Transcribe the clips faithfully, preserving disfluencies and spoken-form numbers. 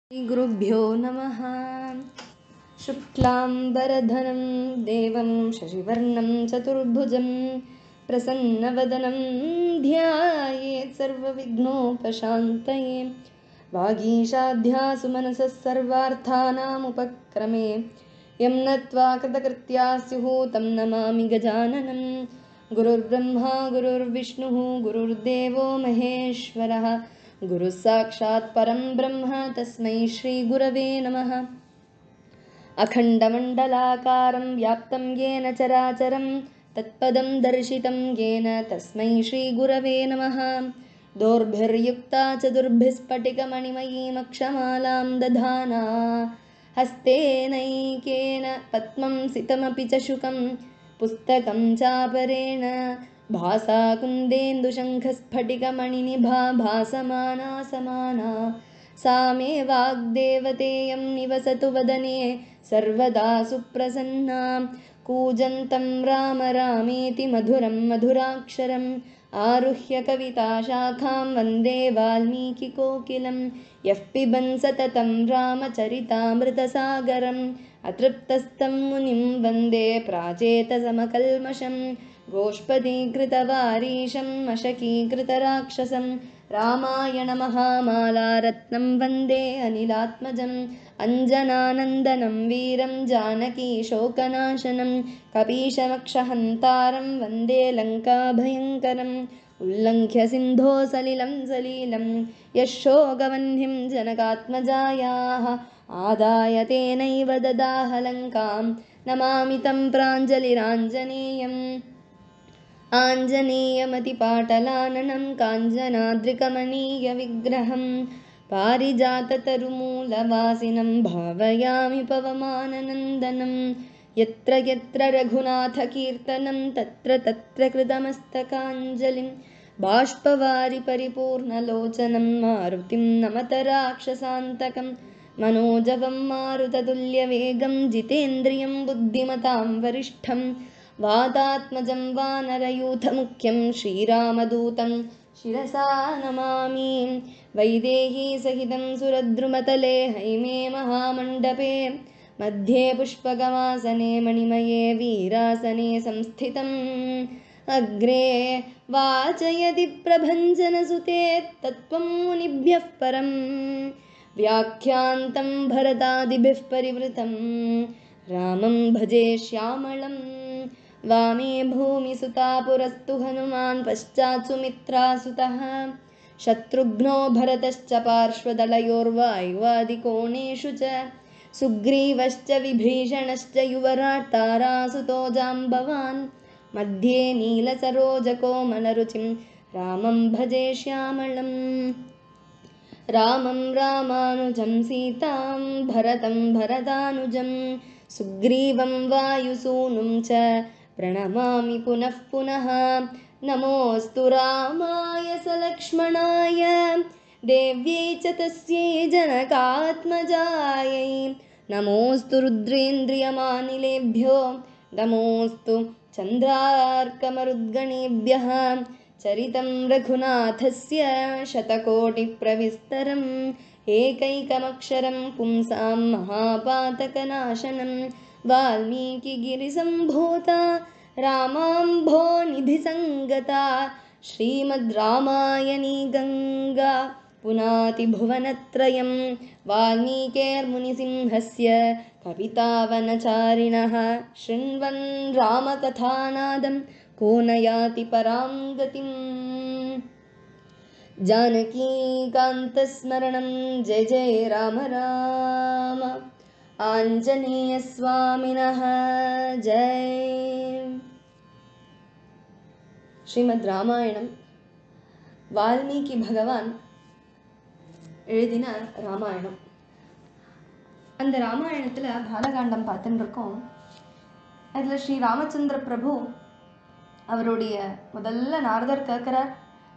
श्रीगुरुभ्यो नमः। शुक्लाम्बरधरं देवं शशिवर्णं चतुर्भुजं प्रसन्नवदनं ध्यायेत् सर्वविघ्नोपशान्तये। वागीशाध्यासु मनसः सर्वार्थानामुपक्रमे यं नत्वा कृतकृत्या स्युः तं नमामि गजाननं। गुरुर्ब्रह्मा गुरुर्विष्णुः गुरुर्देवो महेश्वरः गुरुः साक्षात् परं ब्रह्म तस्मै श्रीगुरवे नमः। अखण्डमण्डलाकारं व्याप्तं येन चराचरं तत्पदं दर्शितं येन तस्मै श्रीगुरवे नमः। दोर्भिर्युक्ता चतुर्भिः स्फटिकमणिमयीमक्षमालां दधाना हस्तेनैकेन पद्मं सितमपि च शुकं पुस्तकं चापरेण भासा कुन्देन्दुशङ्खस्फटिकमणिनिभा भासमाना समाना सा मे वाग्देवतेयं निवसतु वदने सर्वदा सुप्रसन्ना। कूजन्तं राम रामेति मधुरं मधुराक्षरम् आरुह्य कविताशाखां वन्दे वाल्मीकिकोकिलं। यः पिबन् सततं रामचरितामृतसागरम् अतृप्तस्तं मुनिं वन्दे प्राचेतसमकल्मषं। गोष्पदीकृतवारीशम् अशकीकृतराक्षसं रामायणमहामालारत्नं वन्दे अनिलात्मजम्। अञ्जनानन्दनं वीरं जानकीशोकनाशनं कपीशमक्षहन्तारं वन्दे लङ्काभयङ्करम्। उल्लङ्घ्य सिन्धो सलिलं सलीलं यशोगवह्निं जनकात्मजायाः आदाय तेनैव ददाह लङ्कां नमामि तं प्राञ्जलिराञ्जनेयम्। आञ्जनेयमतिपाटलाननं काञ्चनाद्रिकमनीयविग्रहं पारिजाततरुमूलवासिनं भावयामि पवमाननन्दनं। यत्र यत्र रघुनाथकीर्तनं तत्र तत्र कृतमस्तकाञ्जलिं बाष्पवारि परिपूर्णलोचनं मारुतिं नमत राक्षसान्तकं। मनोजवं मारुततुल्यवेगं जितेन्द्रियं बुद्धिमतां वरिष्ठं वातात्मजं वानरयूथमुख्यं श्रीरामदूतं शिरसा नमामि। वैदेहीसहितं सुरद्रुमतले हैमे महामण्डपे मध्ये पुष्पगमासने मणिमये वीरासने संस्थितम्। अग्रे वाचयति प्रभञ्जनसुते तत्त्वं मुनिभ्यः परं व्याख्यान्तं भरतादिभिः परिवृतं रामं भजे श्यामळम्। वामे भूमिसुता पुरस्तु हनुमान् पश्चात् सुमित्रासुतः शत्रुघ्नो भरतश्च पार्श्वदलयोर्वायुवादिकोणेषु च सुग्रीवश्च विभीषणश्च युवराट् तारासुतो जाम्बवान्। मध्ये नीलसरोजकोमलरुचिं रामं भजे श्यामळम्। रामं रामानुजं सीतां भरतं भरतानुजं सुग्रीवं वायुसूनुं च प्रणमामि पुनः पुनः। नमोऽस्तु रामाय सलक्ष्मणाय देव्यै च तस्यै जनकात्मजायै। नमोऽस्तु रुद्रेन्द्रियमानिलेभ्यो नमोऽस्तु चन्द्रार्कमरुद्गणेभ्यः। चरितं रघुनाथस्य शतकोटिप्रविस्तरम् एकैकमक्षरं पुंसां महापातकनाशनं। वाल्मीकिगिरिसम्भूता रामाम्भोनिधिसङ्गता श्रीमद् रामायणी गङ्गा पुनाति भुवनत्रयं। वाल्मीकेर्मुनिसिंहस्य कवितावनचारिणः शृण्वन् रामकथानादं को न याति परां गतिम्। जानकीकान्तस्मरणं जय जय राम राम आञ्जनेयस्वामिनः जय। ஸ்ரீமத் ராமாயணம் வால்மீகி பகவான் எழுதின ராமாயணம். அந்த ராமாயணத்தில் பாலகாண்டம் பார்த்துட்டு இருக்கோம். அதில் ஸ்ரீ ராமச்சந்திர பிரபு அவருடைய முதல்ல நாரதர் கேட்குறார்.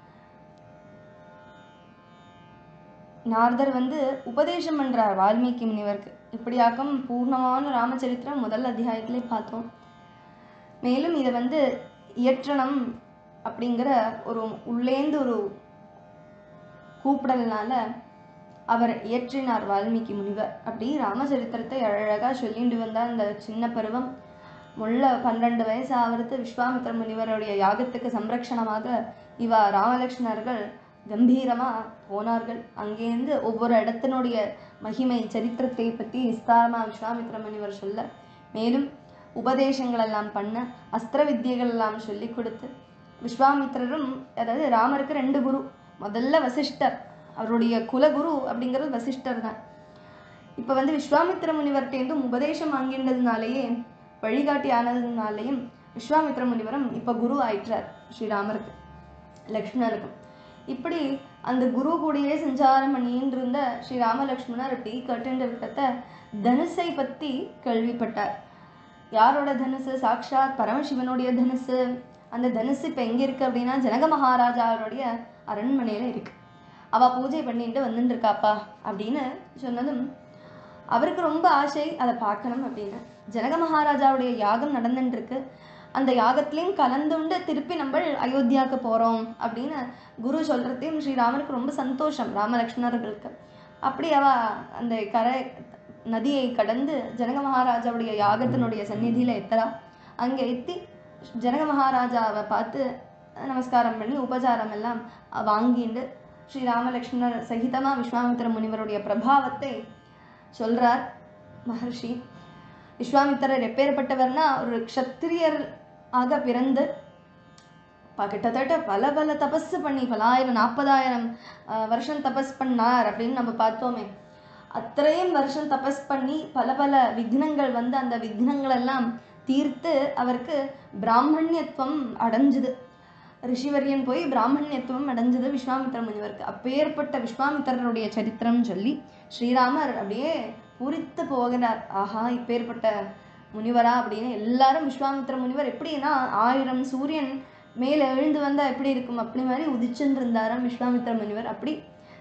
நாரதர் வந்து உபதேசம் பண்ணுறார் வால்மீகி முனிவருக்கு. இப்படியாக்கம் பூர்ணமான ராமச்சரித்திரம் முதல் அத்தியாயத்திலே பார்த்தோம். மேலும் இதை வந்து இயற்றணும் அப்படிங்கிற ஒரு உள்ளேந்து ஒரு கூப்பிடல்னால அவர் இயற்றினார் வால்மீகி முனிவர். அப்படி ராமச்சரித்திரத்தை அழகாக சொல்லிட்டு வந்தால் அந்த சின்ன பருவம் முள்ள பன்னெண்டு வயசு ஆகிறது. விஸ்வாமித்திர முனிவருடைய யாகத்துக்கு சம்ரக்ஷணமாக இவா ராமலக்ஷ்மணர்கள் கம்பீரமாக போனார்கள். அங்கேருந்து ஒவ்வொரு இடத்தினுடைய மகிமை சரித்திரத்தை பற்றி விஸ்தாரமாக விஸ்வாமித்திர முனிவர் சொல்ல, மேலும் உபதேசங்கள் எல்லாம் பண்ண, அஸ்திர வித்தியைகள் எல்லாம் சொல்லி கொடுத்து, விஸ்வாமித்திரரும் அதாவது ராமருக்கு ரெண்டு குரு. முதல்ல வசிஷ்டர், அவருடைய குலகுரு அப்படிங்கிறது வசிஷ்டர் தான். இப்போ வந்து விஸ்வாமித்திர முனிவர்கிட்டேருந்து உபதேசம் வாங்கின்றதுனாலேயே வழிகாட்டி ஆனதுனாலேயும் விஸ்வாமித்திர முனிவரும் இப்போ குரு ஆயிற்றார் ஸ்ரீராமருக்கு லக்ஷ்மணருக்கும். இப்படி அந்த குரு கூடயே சஞ்சாரம் பண்ணின்னு இருந்த ஸ்ரீராம லக்ஷ்மணர் இப்படி கேட்டுன்ற இருக்கிறத தனுசை பற்றி கேள்விப்பட்டார். யாரோட தனுசு? சாக்ஷாத் பரமசிவனுடைய தனுசு. அந்த தனுசு இப்போ எங்கே இருக்குது அப்படின்னா ஜனக மகாராஜாவுடைய அரண்மனையில் இருக்குது. அவள் பூஜை பண்ணிட்டு வந்துட்டு இருக்காப்பா அப்படின்னு சொன்னதும் அவருக்கு ரொம்ப ஆசை அதை பார்க்கணும் அப்படின்னு. ஜனக மகாராஜாவுடைய யாகம் நடந்துட்டுருக்கு. அந்த யாகத்திலையும் கலந்துண்டு திருப்பி நம்ம அயோத்தியாவுக்கு போகிறோம் அப்படின்னு குரு சொல்கிறதையும் ஸ்ரீராமருக்கு ரொம்ப சந்தோஷம் ராமலக்ஷ்மணர்களுக்கு. அப்படி அவ அந்த கரை நதியை கடந்து ஜனக மகாராஜாவுடைய யாகத்தினுடைய சந்நிதியில் எத்தரா. அங்கே எத்தி ஜனக மகாராஜாவை பார்த்து நமஸ்காரம் பண்ணி உபச்சாரம் எல்லாம் வாங்கிண்டு ஸ்ரீராமலக்ஷ்மணர் சகிதமாக விஸ்வாமித்திர முனிவருடைய பிரபாவத்தை சொல்கிறார் மகர்ஷி. விஸ்வாமித்திரர் எப்பேற்பட்டவர்னா ஒரு க்ஷத்திரியர் ஆக பிறந்து கிட்டத்தட்ட பல பல தபஸ் பண்ணி பலாயிரம் நாற்பதாயிரம் வருஷம் தபஸ் பண்ணார் அப்படின்னு நம்ம பார்த்தோமே. அத்தனையும் வருஷம் தபஸ் பண்ணி பல பல விக்னங்கள் வந்து அந்த விக்னங்கள் எல்லாம் தீர்த்து அவருக்கு பிராமணியத்துவம் அடைஞ்சுது. ரிஷிவரியன் போய் பிராமணியத்துவம் அடைஞ்சது விஸ்வாமித்திர முனிவருக்கு. அப்பேற்பட்ட விஸ்வாமித்திரருடைய சரித்திரம் சொல்லி ஸ்ரீராமர் அப்படியே பூரித்து போகிறார். ஆஹா, இப்பேற்பட்ட முனிவரா அப்படின்னு எல்லாரும் விஸ்வாமித்திர முனிவர் எப்படின்னா ஆயிரம் சூரியன் மேலே எழுந்து வந்தால் எப்படி இருக்கும் அப்படி மாதிரி உதிச்சுன்னு இருந்தாராம் விஸ்வாமித்திர முனிவர். அப்படி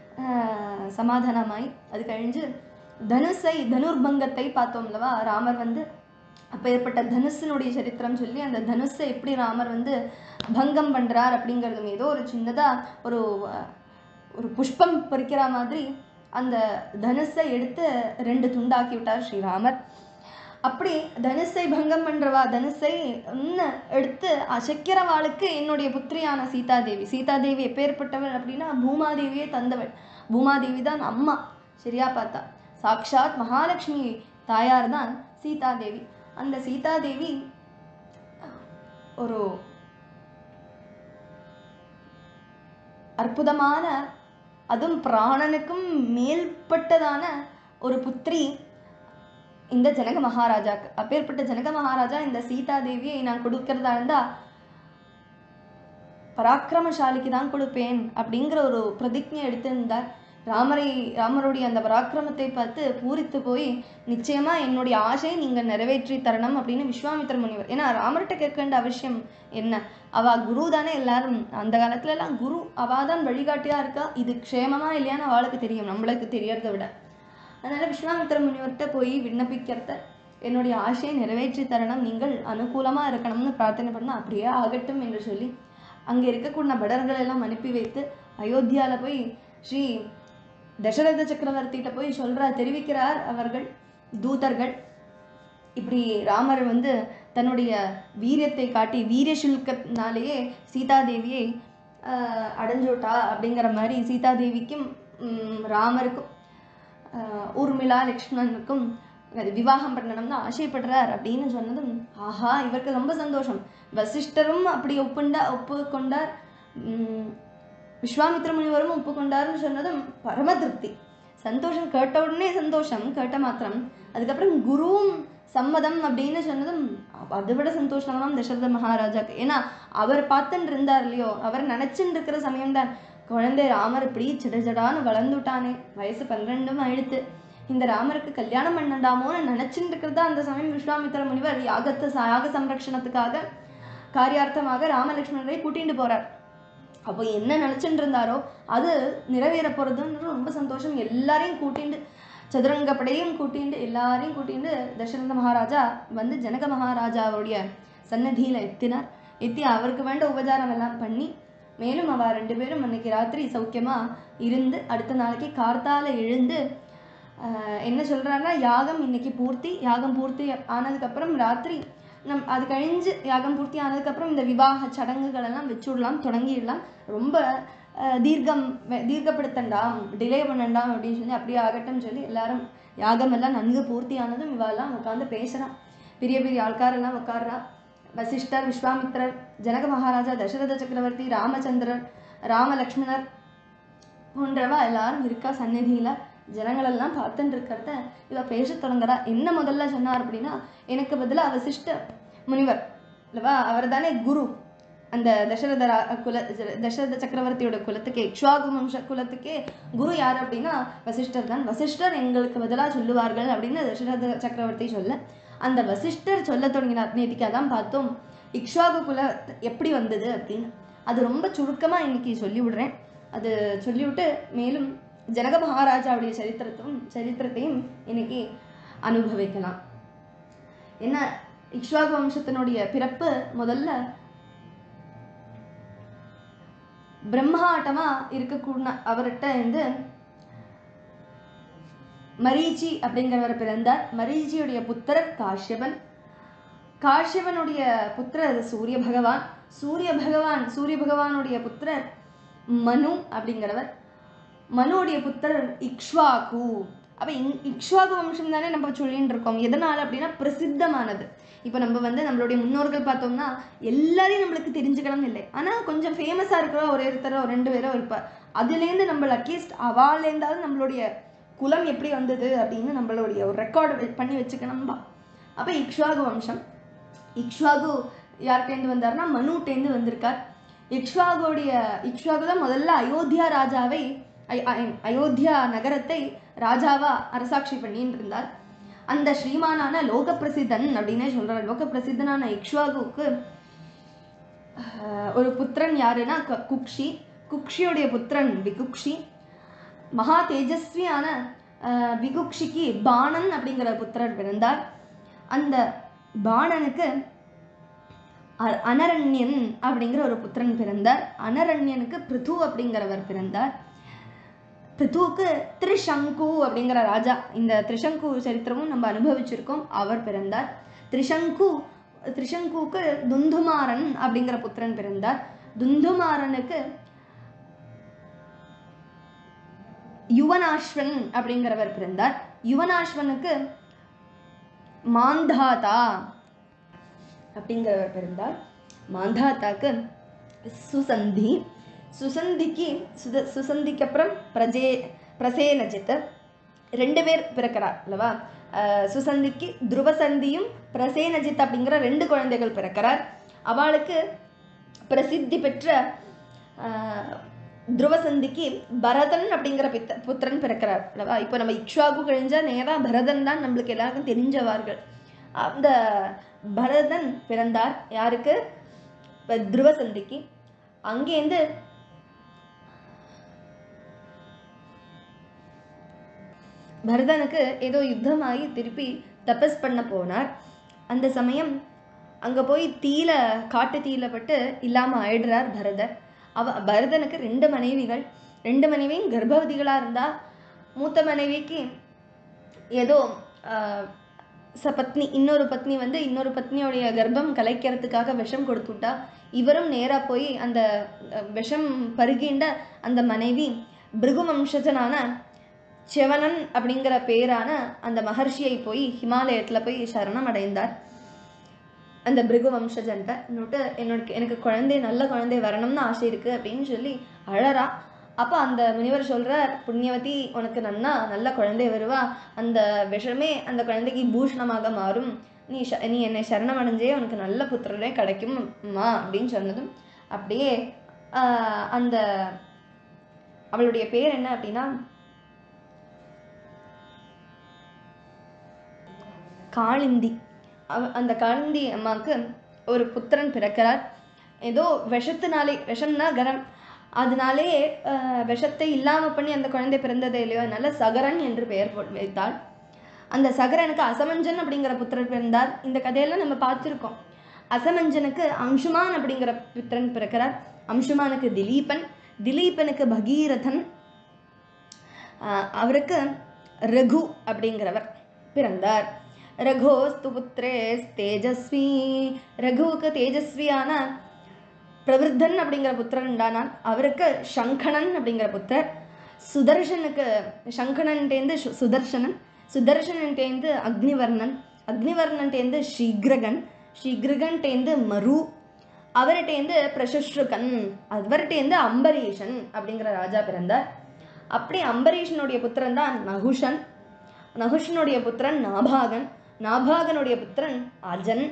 சமாதானமாய் அது கழிஞ்சு தனுசை தனுர்பங்கத்தை பார்த்தோம்லவா. ராமர் வந்து அப்பேற்பட்ட தனுஷனுடைய சரித்திரம் சொல்லி அந்த தனுஷை எப்படி ராமர் வந்து பங்கம் பண்ணுறார் அப்படிங்கிறதும் ஏதோ ஒரு சின்னதாக ஒரு ஒரு புஷ்பம் பறிக்கிற மாதிரி அந்த தனுஷை எடுத்து ரெண்டு துண்டாக்கி விட்டார் ஸ்ரீராமர். அப்படி தனுஷை பங்கம் பண்ணுறவா தனுஷை இன்னும் எடுத்து அசைக்கிறவாளுக்கு என்னுடைய புத்திரியான சீதாதேவி. சீதாதேவி எப்பேற்பட்டவள் அப்படின்னா பூமாதேவியே தந்தவள். பூமாதேவி தான் அம்மா. சரியா பார்த்தா சாக்ஷாத் மகாலட்சுமி தாயார் தான் சீதாதேவி. அந்த சீதாதேவி ஒரு அற்புதமான அதுவும் பிராணனுக்கும் மேல்பட்டதான ஒரு புத்திரி இந்த ஜனக மகாராஜாக்கு. அப்பேற்பட்ட ஜனக மகாராஜா இந்த சீதாதேவியை நான் கொடுக்கறதா இருந்தா பராக்கிரமசாலிக்கு தான் கொடுப்பேன் அப்படிங்கிற ஒரு பிரதிஜை எடுத்திருந்தார். ராமரை ராமருடைய அந்த பராக்கிரமத்தை பார்த்து பூரித்து போய் நிச்சயமா என்னுடைய ஆசை நீங்க நிறைவேற்றி தரணும் அப்படின்னு விஸ்வாமித்திர முனிவர். ஏன்னா ராமர்கிட்ட கேட்க வேண்டிய அவசியம் என்ன? அவ குரு தானே. எல்லாரும் அந்த காலத்துல எல்லாம் குரு அவாதான் வழிகாட்டியா இருக்கா. இது க்ஷேமமா இல்லையான்னு அவளுக்கு தெரியும், நம்மளுக்கு தெரியறதை விட. அதனால விஸ்வாமித்திர முனிவர்கிட்ட போய் விண்ணப்பிக்கிறத என்னுடைய ஆசையை நிறைவேற்றி தரணும், நீங்கள் அனுகூலமா இருக்கணும்னு பிரார்த்தனை பண்ண அப்படியே ஆகட்டும் என்று சொல்லி அங்கே இருக்கக்கூடிய படர்கள் எல்லாம் அனுப்பி வைத்து அயோத்தியால போய் ஸ்ரீ தசரத சக்கரவர்த்திகிட்ட போய் சொல்றா தெரிவிக்கிறார் அவர்கள் தூதர்கள். இப்படி ராமர் வந்து தன்னுடைய வீரியத்தை காட்டி வீரிய சுல்கத்தினாலேயே சீதாதேவியை அடைஞ்சோட்டா அப்படிங்கிற மாதிரி சீதாதேவிக்கும் ராமருக்கும் ஊர்மிளா லக்ஷ்மணனுக்கும் விவாகம் பண்ணணும்னு ஆசைப்படுறார் அப்படின்னு சொன்னதும் ஆஹா இவருக்கு ரொம்ப சந்தோஷம். வசிஷ்டரும் அப்படி ஒப்புண்டா ஒப்புக்கொண்டார், விஸ்வாமித்திர முனிவரும் ஒப்புக்கொண்டார்னு சொன்னதும் பரம திருப்தி சந்தோஷம். கேட்ட உடனே சந்தோஷம் கேட்ட மாத்திரம். அதுக்கப்புறம் குருவும் சம்மதம் அப்படின்னு சொன்னதும் அதை விட சந்தோஷமாம் தசரத மகாராஜாக்கு. ஏன்னா அவர் பார்த்துன்னு இருந்தார் இல்லையோ, அவர் நினைச்சுட்டு இருக்கிற சமயம்தான் குழந்தை ராமர் இப்படி சிடஜடான்னு வளர்ந்துட்டானே, வயசு பன்னிரெண்டும் ஆயிடுத்து, இந்த ராமருக்கு கல்யாணம் பண்ணண்டாமோன்னு நினைச்சுட்டு இருக்கிறதா அந்த சமயம் விஸ்வாமித்திர முனிவர் யாகத்தை யாக சம்ரக்ஷணத்துக்காக காரியார்த்தமாக ராமலட்சுமணரை கூட்டிட்டு போறார். அப்போ என்ன நினைச்சுட்டு இருந்தாரோ அது நிறைவேற போறதுன்னு ரொம்ப சந்தோஷம். எல்லாரையும் கூட்டிண்டு சதுரங்கப்படையும் கூட்டிண்டு எல்லாரையும் கூட்டிண்டு தசரத மகாராஜா வந்து ஜனக மகாராஜாவுடைய சன்னதியில எத்தினார். எத்தி அவருக்கு வேண்ட உபச்சாரம் எல்லாம் பண்ணி மேலும் அவள் ரெண்டு பேரும் அன்னைக்கு ராத்திரி சௌக்கியமாக இருந்து அடுத்த நாளைக்கு கார்த்தால எழுந்து என்ன சொல்கிறாங்கன்னா, யாகம் இன்னைக்கு பூர்த்தி, யாகம் பூர்த்தி ஆனதுக்கப்புறம் ராத்திரி நம் அது கழிஞ்சு யாகம் பூர்த்தி ஆனதுக்கப்புறம் இந்த விவாக சடங்குகள் எல்லாம் வச்சுடலாம், தொடங்கிடலாம், ரொம்ப தீர்க்கம் தீர்க்கப்படுத்தண்டாம், டிலே பண்ணண்டாம் அப்படின்னு சொல்லி அப்படியே ஆகட்டும் சொல்லி எல்லாரும் யாகம் எல்லாம் நன்கு பூர்த்தி ஆனதும் இவாலாம் உட்காந்து பேசுகிறான். பெரிய பெரிய ஆள்காரெல்லாம் உட்கார்றா. வசிஷ்டர், விஸ்வாமித்ரர், ஜனக மகாராஜா, தசரத சக்கரவர்த்தி, ராமச்சந்திரர், ராமலக்ஷ்மணர் போன்றவா எல்லாரும் இருக்கா சந்நிதியில். ஜனங்களெல்லாம் பார்த்துட்டு இருக்கிறத இவ பேச தொடங்குறா. என்ன முதல்ல சொன்னார் அப்படின்னா, எனக்கு பதிலாக வசிஷ்ட முனிவர் இல்லவா, அவர் தானே குரு அந்த தசரத குல தசரத சக்கரவர்த்தியோட குலத்துக்கே, இக்ஷ்வாகு வம்ச குலத்துக்கே குரு யார் அப்படின்னா வசிஷ்டர் தான். வசிஷ்டர் எங்களுக்கு பதிலாக சொல்லுவார்கள் அப்படின்னு தசரத சக்கரவர்த்தி சொல்ல, அந்த வசிஷ்டர் சொல்ல தொடங்கினார். நேத்திக்கு அதான் பார்த்தோம் இக்ஷ்வாகு குல எப்படி வந்தது அப்படின்னு. அது ரொம்ப சுருக்கமாக இன்னைக்கு சொல்லி விடுறேன். அது சொல்லிவிட்டு மேலும் ஜனக மகாராஜாவுடைய சரித்திரத்தையும் சரித்திரத்தையும் இன்னைக்கு அனுபவிக்கலாம். என்ன இக்ஷ்வாகு வம்சத்தினுடைய பிறப்பு முதல்ல பிரம்மாட்டமா இருக்கக்கூடிய அவர்கிட்ட இருந்து மரீச்சி அப்படிங்கிறவர் பிறந்தார். மரீச்சியுடைய புத்திரர் காஷ்யபன். காஷ்யபனுடைய புத்திரர் சூரிய பகவான். சூரிய பகவான் சூரிய பகவானுடைய புத்திரர் மனு அப்படிங்கிறவர். மனுடைய புத்திரர் இக்ஷ்வாகு. அப்போ இங் இக்ஷ்வாகு வம்சம் தானே நம்ம சொல்லிட்டு இருக்கோம். எதனால் அப்படின்னா பிரசித்தமானது. இப்போ நம்ம வந்து நம்மளுடைய முன்னோர்கள் பார்த்தோம்னா எல்லாரையும் நம்மளுக்கு தெரிஞ்சுக்கணும்னு இல்லை, ஆனால் கொஞ்சம் ஃபேமஸாக இருக்கிற ஒரு ஒருத்தர ஒரு ரெண்டு பேரோ இருப்பார். அதுலேருந்து நம்ம அட்லீஸ்ட் அவாலேருந்தாவது நம்மளுடைய குலம் எப்படி வந்தது அப்படின்னு நம்மளுடைய ஒரு ரெக்கார்டு பண்ணி வச்சுக்கணும்பா. அப்போ இக்ஷ்வாகு வம்சம். இக்ஷ்வாகு யார்கிட்டேருந்து வந்தார்னா மனுட்டேருந்து வந்திருக்கார். இக்ஷ்வாகுடைய இக்ஷ்வாகு தான் முதல்ல அயோத்தியா ராஜாவை அயோத்தியா நகரத்தை ராஜாவா அரசாட்சி பண்ணிட்டு இருந்தார். அந்த ஸ்ரீமானான லோக பிரசித்தன் அப்படின்னே சொல்றார். லோக பிரசித்தனான இக்ஷ்வாகுக்கு ஒரு புத்திரன் யாருன்னா குக்ஷி. குக்ஷியுடைய புத்திரன் விகுக்ஷி. மகா தேஜஸ்வியான விகுக்ஷிக்கு பாணன் அப்படிங்கிற புத்திரர் பிறந்தார். அந்த பாணனுக்கு அனரண்யன் அப்படிங்கிற ஒரு புத்திரன் பிறந்தார். அனரண்யனுக்கு பிருது அப்படிங்கிறவர் பிறந்தார். பிருத்துவுக்கு திரிசங்கு அப்படிங்கிற ராஜா, இந்த திரிசங்கு சரித்திரமும் நம்ம அனுபவிச்சிருக்கோம், அவர் பிறந்தார். திரிசங்கு திரிசங்குக்கு துந்துமாரன் அப்படிங்கிற புத்திரன் பிறந்தார். துந்துமாரனுக்கு யுவனாஸ்வன் அப்படிங்கிறவர் பிறந்தார். யுவனாஸ்வனுக்கு மாந்தாதா அப்படிங்கிறவர் பிறந்தார். மாந்தாத்தாக்கு சுசந்தி. சுசந்திக்கு சுத சுசந்திக்கு அப்புறம் பிரஜே பிரசேனஜித் ரெண்டு பேர் பிறக்கிறார் அல்லவா. சுசந்திக்கு துருவசந்தியும் பிரசேனஜித் அப்படிங்கிற ரெண்டு குழந்தைகள் பிறக்கிறார். அவளுக்கு பிரசித்தி பெற்ற துருவசந்திக்கு பரதன் அப்படிங்கிற பித்த புத்திரன் பிறக்கிறார் அல்லவா. இப்போ நம்ம இக்ஷ்வாகு கழிஞ்சா நேராக பரதன் தான் நம்மளுக்கு எல்லாருக்கும் தெரிஞ்சவார்கள். அந்த பரதன் பிறந்தார் யாருக்கு? துருவசந்திக்கு. அங்கேருந்து பரதனுக்கு ஏதோ யுத்தமாகி திருப்பி தபஸ் பண்ண போனார். அந்த சமயம் அங்கே போய் தீயில காட்டு தீயில பட்டு இல்லாமல் ஆயிடுறார் பரதர். அவ பரதனுக்கு ரெண்டு மனைவிகள். ரெண்டு மனைவியும் கர்ப்பவதிகளாக இருந்தால் மூத்த மனைவிக்கு ஏதோ சபத்னி இன்னொரு பத்னி வந்து இன்னொரு பத்னியோடைய கர்ப்பம் கலைக்கிறதுக்காக விஷம் கொடுத்துட்டா. இவரும் நேராக போய் அந்த விஷம் பருகின்ற அந்த மனைவி பிருகு வம்சஜனான செவனன் அப்படிங்கிற பேரான அந்த மகர்ஷியை போய் ஹிமாலயத்தில் போய் சரணம் அடைந்தார். அந்த பிருகு வம்சஜன்ட்ட இன்னொட்டு என்னோட எனக்கு குழந்தை நல்ல குழந்தை வரணும்னு ஆசை இருக்குது அப்படின்னு சொல்லி அழறா. அப்போ அந்த முனிவர் சொல்கிறார், புண்ணியவதி உனக்கு நன்னா நல்ல குழந்தை வருவா, அந்த விஷமே அந்த குழந்தைக்கு பூஷணமாக மாறும், நீ ஷ நீ என்னை சரணம் அடைஞ்சே உனக்கு நல்ல புத்திரனே கிடைக்கும்மா அப்படின்னு சொன்னதும் அப்படியே அந்த அவளுடைய பேர் என்ன அப்படின்னா காளிந்தி. அவ அந்த காளிந்தி அம்மாவுக்கு ஒரு புத்திரன் பிறக்கிறார். ஏதோ விஷத்தினாலே, விஷம்னா கரம், அதனாலே விஷத்தை இல்லாமல் பண்ணி அந்த குழந்தை பிறந்ததே இல்லையோ, அதனால சகரன் என்று பெயர் வைத்தாள். அந்த சகரனுக்கு அசமஞ்சன் அப்படிங்கிற புத்திரன் பிறந்தார். இந்த கதையெல்லாம் நம்ம பார்த்துருக்கோம். அசமஞ்சனுக்கு அம்சுமான் அப்படிங்கிற புத்திரன் பிறக்கிறார். அம்சுமானுக்கு திலீபன், திலீபனுக்கு பகீரதன், அவருக்கு ரகு அப்படிங்கிறவர் பிறந்தார். ரகோஸ்து புத்திரே தேஜஸ்வி, ரகுவுக்கு தேஜஸ்வியான பிரவருத்தன் அப்படிங்கிற புத்திரன் உண்டானான். அவருக்கு சங்கணன் அப்படிங்கிற புத்திரர். சுதர்ஷனுக்கு சங்கணன்டேந்து சுதர்ஷனன், சுதர்ஷனன்டேந்து அக்னிவர்ணன், அக்னிவர்ணன்டேந்து ஸ்ரீகிரகன், ஸ்ரீகிரகன்டேந்து மரு, அவர்கிட்டேந்து பிரசுஷ்ருகன், அவர்கிட்டேந்து அம்பரீஷன் அப்படிங்கிற ராஜா பிறந்தார். அப்படி அம்பரீஷனுடைய புத்திரன் தான் நகுஷன், நகுஷனுடைய புத்திரன் நாபாகன், நாபாகனுடைய புத்திரன் அஜன்,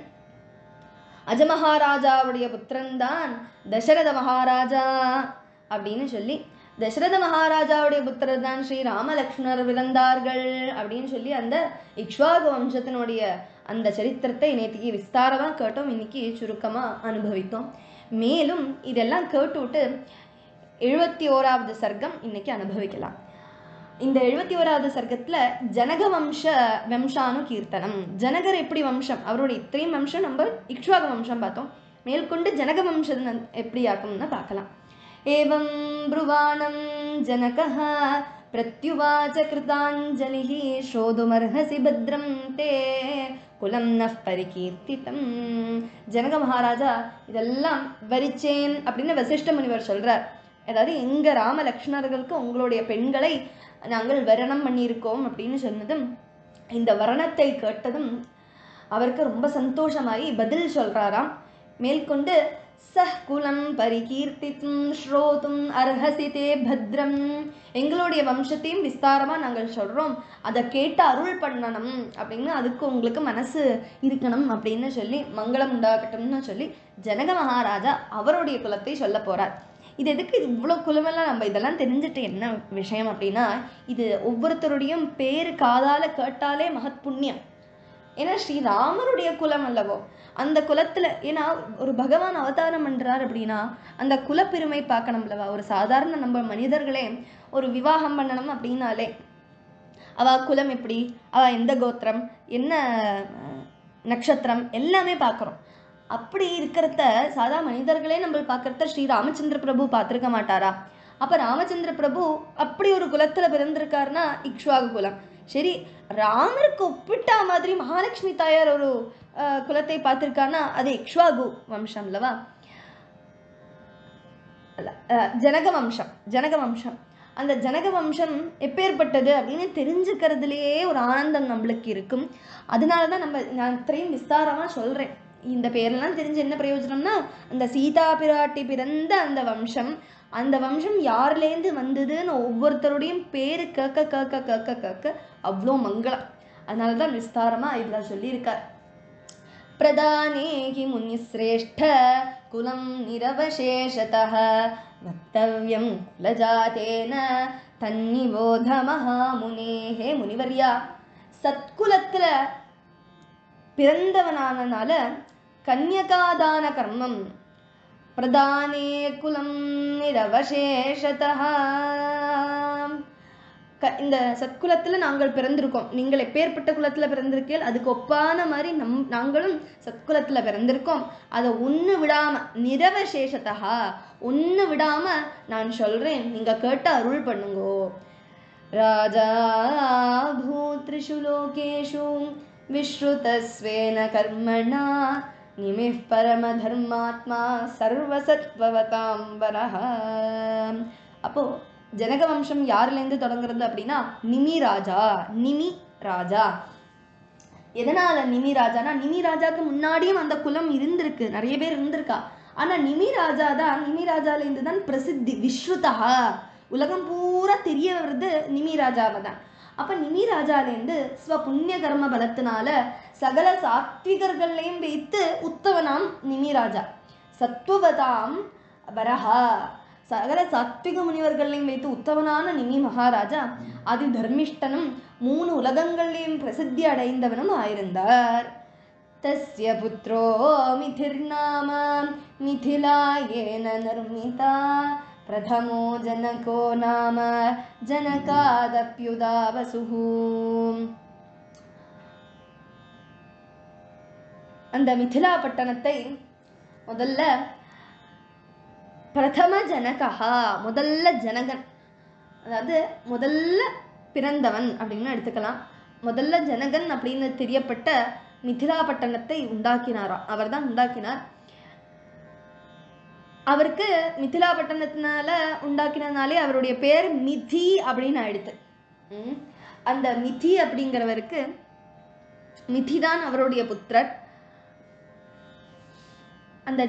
அஜ மகாராஜாவுடைய புத்திரன் தான் தசரத மகாராஜா அப்படின்னு சொல்லி, தசரத மகாராஜாவுடைய புத்திரர் தான் ஸ்ரீ ராமலக்ஷ்மணர் பிறந்தார்கள் அப்படின்னு சொல்லி அந்த இக்ஷ்வாகு வம்சத்தினுடைய அந்த சரித்திரத்தை நேற்றுக்கு விஸ்தாரமாக கேட்டோம், இன்னைக்கு சுருக்கமாக அனுபவித்தோம். மேலும் இதெல்லாம் கேட்டுவிட்டு எழுபத்தி ஓராவது சர்க்கம் இன்னைக்கு அனுபவிக்கலாம். இந்த எழுபத்தி ஓராவது சர்க்கத்தில் ஜனக வம்ச வம்சானு கீர்த்தனம். ஜனகர் எப்படி வம்சம், அவருடைய இத்தனையும் வம்சம் நம்ம இக்ஷ்வாக வம்சம் பார்த்தோம். மேற்கொண்டு ஜனக வம்சம் எப்படி ஆக்கும்னு பார்க்கலாம். ஏவம் ப்ருவாணம் ஜனகः பிரத்யுவாச்ச கிருதாஞ்சலிः ஸ்ரோதுமர்ஹசி பத்ரம் தே குலம் நஃப் பரிகீர்த்திதம். ஜனக மகாராஜா இதெல்லாம் வரிச்சேன் அப்படின்னு வசிஷ்ட முனிவர் சொல்றார். அதாவது எங்க ராம லக்ஷ்மணர்களுக்கு உங்களுடைய பெண்களை நாங்கள் வரணம் பண்ணியிருக்கோம் அப்படின்னு சொன்னதும், இந்த வரணத்தை கேட்டதும் அவருக்கு ரொம்ப சந்தோஷமாகி பதில் சொல்றாராம். மேற்கொண்டு சஹ் குலம் பரிகீர்த்தித்தும் ஸ்ரோதும் அர்ஹசி தே பத்ரம், எங்களுடைய வம்சத்தையும் விஸ்தாரமா நாங்கள் சொல்றோம், அதை கேட்டு அருள் பண்ணணும் அப்படின்னு, அதுக்கு உங்களுக்கு மனசு இருக்கணும் அப்படின்னு சொல்லி மங்களம் உண்டாகட்டும்னு சொல்லி ஜனக மகாராஜா அவருடைய குலத்தை சொல்ல போறார். இது எதுக்கு இவ்வளோ குலமெல்லாம் நம்ம இதெல்லாம் தெரிஞ்சுட்டு என்ன விஷயம் அப்படின்னா, இது ஒவ்வொருத்தருடையும் பேரு காதால கேட்டாலே மகத் புண்ணியம். ஏன்னா ஸ்ரீராமருடைய குலம் அல்லவோ, அந்த குலத்துல, ஏன்னா ஒரு பகவான் அவதாரம் பண்றார் அப்படின்னா அந்த குலப்பெருமை பார்க்கணும் அல்லவா. ஒரு சாதாரண நம்ம மனிதர்களே ஒரு விவாகம் பண்ணணும் அப்படின்னாலே அவ குலம் எப்படி, அவ எந்த கோத்திரம், என்ன நட்சத்திரம் எல்லாமே பார்க்குறோம். அப்படி இருக்கிறத சாதா மனிதர்களே நம்ம பார்க்கறத ஸ்ரீ ராமச்சந்திர பிரபு பார்த்துருக்க மாட்டாரா? அப்ப ராமச்சந்திர பிரபு அப்படி ஒரு குலத்துல பிறந்திருக்காருன்னா இக்ஷ்வாகு குலம். சரி, ராமருக்கு ஒப்பிட்டா மாதிரி மகாலட்சுமி தாயார் ஒரு குலத்தை பார்த்திருக்காருன்னா அது இக்ஷ்வாகு வம்சம் அல்லவா. ஜனக வம்சம், ஜனக வம்சம் அந்த ஜனக வம்சம் எப்பேற்பட்டது அப்படின்னு தெரிஞ்சுக்கிறதுலேயே ஒரு ஆனந்தம் நம்மளுக்கு இருக்கும். அதனாலதான் நம்ம நான் இത്രയും விஸ்தாரமா சொல்றேன். இந்த பேரெல்லாம் தெரிஞ்சு என்ன பிரயோஜனம்னா, அந்த சீதா பிராட்டி பிறந்த அந்த வம்சம், அந்த வம்சம் யார்லேருந்து வந்ததுன்னு ஒவ்வொருத்தருடையும் பேரு கேட்க கேட்க கேட்க கேட்க அவ்வளோ மங்களம். அதனாலதான் விஸ்தாரமா இதுல சொல்லியிருக்கார். பிரதானேகி முனிஸ்ரேஷ்ட குலம் நிரவசேஷதः வக்தவ்யம் குலஜாதேன தன்னிபோத மகாமுனேஹே. முனிவர்யா, சத்குலத்துல பிறந்தவனானனால கன்யகாதான கர்மம் பிரதானே குலம் நிரவசேஷதः. இந்த சத்குலத்துல நாங்கள் பிறந்திருக்கோம், நீங்கள் எப்பேற்பட்ட குலத்துல பிறந்திருக்கீர்கள் அதுக்கு ஒப்பான மாதிரி நம் நாங்களும் சத்குலத்துல பிறந்திருக்கோம். அதை ஒன்று விடாம நிரவசேஷதா ஒன்று விடாம நான் சொல்றேன், நீங்க கேட்டு அருள் பண்ணுங்கோ. ராஜா பூத்ரிஷு லோகேஷு விஸ்ருதஸ்வேன கர்மணா நிமிஃப் பரம தர்மாத்மா சர்வசத்வவதாம்பரஹ. அப்போ ஜனக வம்சம் யாருலேருந்து தொடங்குறது அப்படின்னா நிமி ராஜா. நிமி ராஜா எதனால நிமி ராஜானா, நிமி ராஜாக்கு முன்னாடியும் அந்த குலம் இருந்திருக்கு, நிறைய பேர் இருந்திருக்கா. ஆனா நிமி ராஜா தான், நிமி ராஜாலேருந்து தான் பிரசித்தி விஸ்ருதா, உலகம் பூரா தெரிய வருது நிமி ராஜாவை தான். அப்ப நிமி ராஜாலேருந்து ஸ்வ புண்ணிய கர்ம பலத்தினால சகல சாத்விகர்களையும் வைத்து உத்தவனாம் நிமி ராஜா. சத்வவதாம் வரஹா, சகல சாத்விக முனிவர்களையும் வைத்து உத்தவனான நிமி மகாராஜா அதி தர்மிஷ்டனும் மூணு உலகங்களையும் பிரசித்தி அடைந்தவனும் ஆயிருந்தார். தஸ்ய புத்ரோ மிதிர்நாம மிதிலாயேன நிர்மிதா பிரதமோ ஜனகோ நாம ஜனகாதப்யுதா வசுஹு. அந்த மிதிலா பட்டணத்தை முதல்ல பிரதம ஜனகா முதல்ல ஜனகன், அதாவது முதல்ல பிறந்தவன் அப்படின்னு எடுத்துக்கலாம். முதல்ல ஜனகன் அப்படின்னு தெரியப்பட்ட மிதிலா பட்டணத்தை உண்டாக்கினாராம், அவர் தான் உண்டாக்கினார். அவருக்கு மிதிலா பட்டணத்தினால உண்டாக்கினதுனாலே அவருடைய பேர் மிதி அப்படின்னு ஆயிடுத்து. அந்த மிதி அப்படிங்கிறவருக்கு, மிதி தான் அவருடைய புத்திரர். அந்த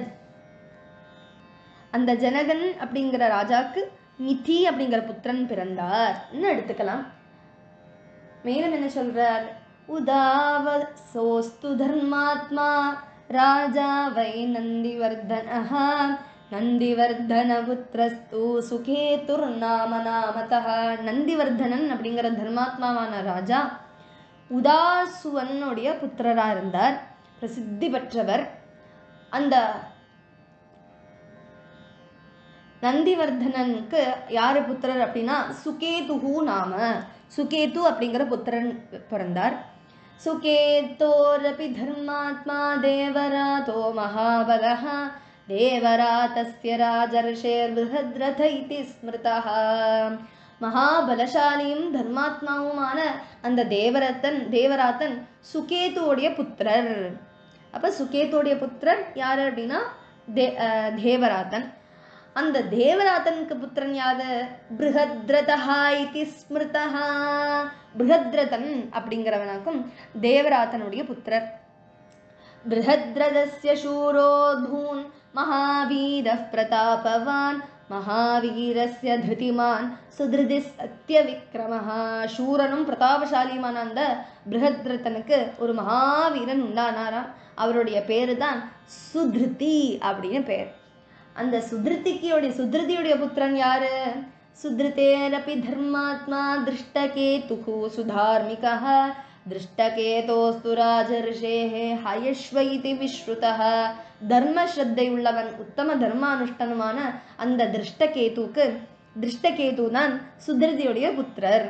அந்த ஜனகன் அப்படிங்கிற ராஜாக்கு மிதி அப்படிங்கிற புத்திரன் பிறந்தார் எடுத்துக்கலாம். மேலும் என்ன சொல்றார், உதாவசோஸ்து தர்மாத்மா ராஜா வை நந்திவர்தனஹ நந்திவர்தன புத்திரஸ்து சுகேதுர் நாம நாமதஹ. நந்திவர்தனன் அப்படிங்கிற தர்மாத்மாவான ராஜா உதாசுவனுடைய புத்திரரா இருந்தார், பிரசித்தி பெற்றவர். அந்த நந்திவர்தனனுக்கு யாரு புத்திரர் அப்படின்னா சுகேதுஹு நாம, சுகேது அப்படிங்கிற புத்திரன் பிறந்தார். சுகேதோரபி தர்மாத்மா தேவராதோ மகாபலஹ தேவராதஸ்ய ராஜர்ஷேர் பிருஹத்ரத இதி ஸ்மிருதஹ. மகாபலசாலியும் தர்மாத்மாவுமான அந்த தேவரத்தன் தேவராத்தன் சுகேதுவோடைய புத்திரர். அப்ப சுகேதுவோடைய புத்திரர் யாரு அப்படின்னா தே தேவராத்தன். அந்த தேவராத்தனுக்கு புத்திரன் யாரு, பிருஹத்ரதஹா இதி ஸ்மிருதஹா. பிருஹத்ரதன் அப்படிங்கிறவனாக்கும் தேவராத்தனுடைய புத்திரர். பிருஹத்ரதஸ்ய சூரோதூன் மகாவீரः பிரதாபவான் மகாவீரஸ்ய திருதிமான் சுதிருதி சத்ய விக்ரமஹ. சூரனும் பிரதாபசாலியுமான அந்த பிருஹத்ரதனுக்கு ஒரு மகாவீரன் உண்டானாராம். அவருடைய பேரு தான் சுதிருதி அப்படின்னு பேர். அந்த சுதிருதிக்குடைய சுதிருதியுடைய புத்திரன் யாரு, சுதிருதேரபி தர்மாத்மா திருஷ்டகேதுஹு சுதார்மிகஹ திருஷ்டகேதோஸ்து ராஜர்ஷேஹ ஹயஸ்வ இதி விஸ்ருதஹ. தர்ம ஸ்ரத்தை உள்ளவன் உத்தம தர்மானுஷ்டனுமான அந்த திருஷ்டகேதுக்கு, திருஷ்டகேது தான் சுதிருதியுடைய புத்திரர்.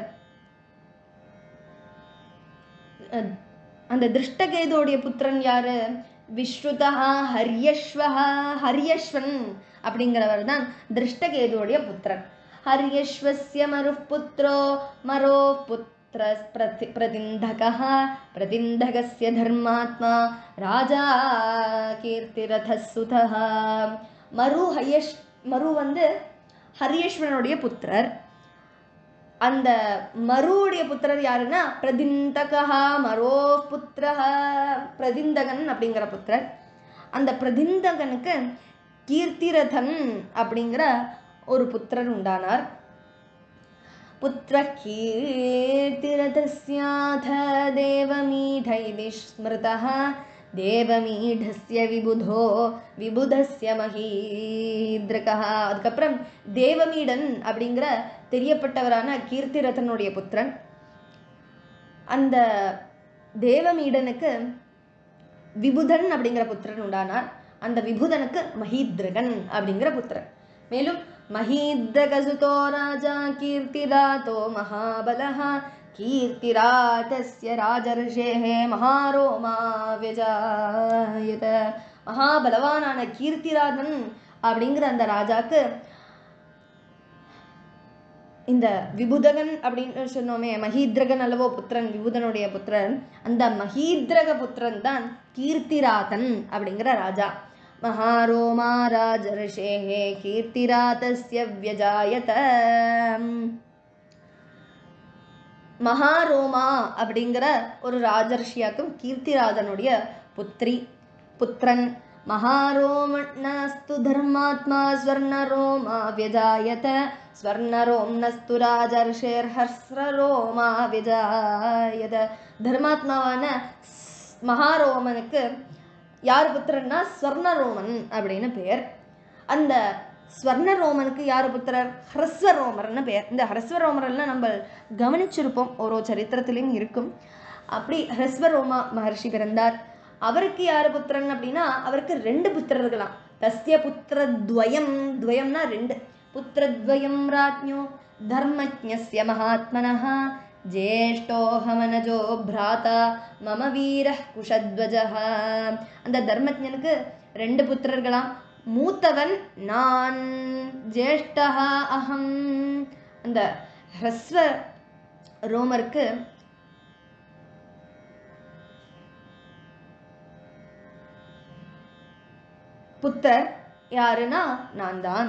அந்த திருஷ்டகேதுடைய புத்திரன் யாரு, விஸ்ருதஹ ஹரியஸ்வஹ. ஹரியஸ்வன் அப்படிங்கிறவர் தான் திருஷ்டகேதுடைய புத்திரன். ஹரியஸ்வஸ்ய மருப் புத்ரோ மரோ புத்திர பிரதி பிரதிந்தகஹ பிரதிந்தகஸ்ய தர்மாத்மா ராஜா கீர்த்திரதः சுதஹ. மரு ஹயஷ் மரு வந்து ஹரியஸ்வனுடைய புத்திரர். அந்த மருவுடைய புத்திரர் யாருன்னா பிரதிந்தகா மரோ புத்திரஹ. பிரதிந்தகன் அப்படிங்கிற புத்திரர். அந்த பிரதிந்தகனுக்கு கீர்த்திரதன் அப்படிங்கிற ஒரு புத்திரர் உண்டானார். புத்திர கீர்த்திரதஸ்யாத தேவமீட இதி ஸ்மிருதஹ தேவமீடஸ்ய விபுதோ விபுதஸ்ய மகீத்ரகஹ. அதுக்கப்புறம் தேவமீடன் அப்படிங்கிற தெரியப்பட்டவரான கீர்த்திரதனுடைய புத்திரன். அந்த தேவமீடனுக்கு விபுதன் அப்படிங்கிற புத்திரன் உண்டானார். அந்த விபுதனுக்கு மகீத்ரகன் அப்படிங்கிற புத்திரன். மேலும் மகீத்ரகசுதோ ராஜா கீர்த்திராதோ மகாபலஹ கீர்த்திராதஸ்ய ராஜர்ஷேஹ மகாரோமா விஜாயத. மகாபலவானான கீர்த்திராதன் அப்படிங்கிற அந்த ராஜாக்கு இந்த விபுதகன் அப்படின்னு சொன்னோமே, மகீத்ரகன் அல்லவோ புத்திரன், விபுதனுடைய புத்திரன். அந்த மகீத்ரக புத்திரன் தான் கீர்த்திராதன் அப்படிங்கிற ராஜா. மகாரோமா ராஜர்ஷேஹே கீர்த்திராதஸ்ய வியஜாயத. மகாரோமா அப்படிங்கிற ஒரு ராஜர்ஷியாக்கும் கீர்த்திராதனுடைய புத்திரி புத்திரன். மகாரோமணஸ்து தர்மாத்மா ஸ்வர்ணரோமா வியஜாயத ஸ்வர்ணரோம்னஸ்து ராஜர்ஷேர்ஹஸ்ரரோமா விஜாயத. தர்மாத்மாவான மகாரோமனுக்கு யார் புத்திரன்னா ஸ்வர்ணரோமன் அப்படின்னு பெயர். அந்த ஸ்வர்ணரோமனுக்கு யார் புத்திரர், ஹ்ரஸ்வரோமர்னு பெயர். இந்த ஹ்ரஸ்வரோமரெல்லாம் நம்ம கவனிச்சிருப்போம், ஒரு சரித்திரத்திலையும் இருக்கும். அப்படி ஹ்ரஸ்வரோமா மகர்ஷி பிறந்தார். அவருக்கு யார் புத்திரன் அப்படின்னா அவருக்கு ரெண்டு புத்திரர்களாம். தஸ்ய புத்திரத்வயம், துவயம்னா ரெண்டு. புத்திரத்வயம் ராஜ்ஞோ தர்மஜ்ஞஸ்ய மகாத்மனஹ ஜேஷ்டோஹமனஜோ பிராதா மம வீரः குஷத்வஜஹ. அந்த தர்மஜனுக்கு ரெண்டு புத்திரர்களாம். மூத்தவன் நான், ஜேஷ்டஹ அகம். அந்த ஹ்ரஸ்வ ரோமருக்கு புத்தர் யாருன்னா நான் தான்.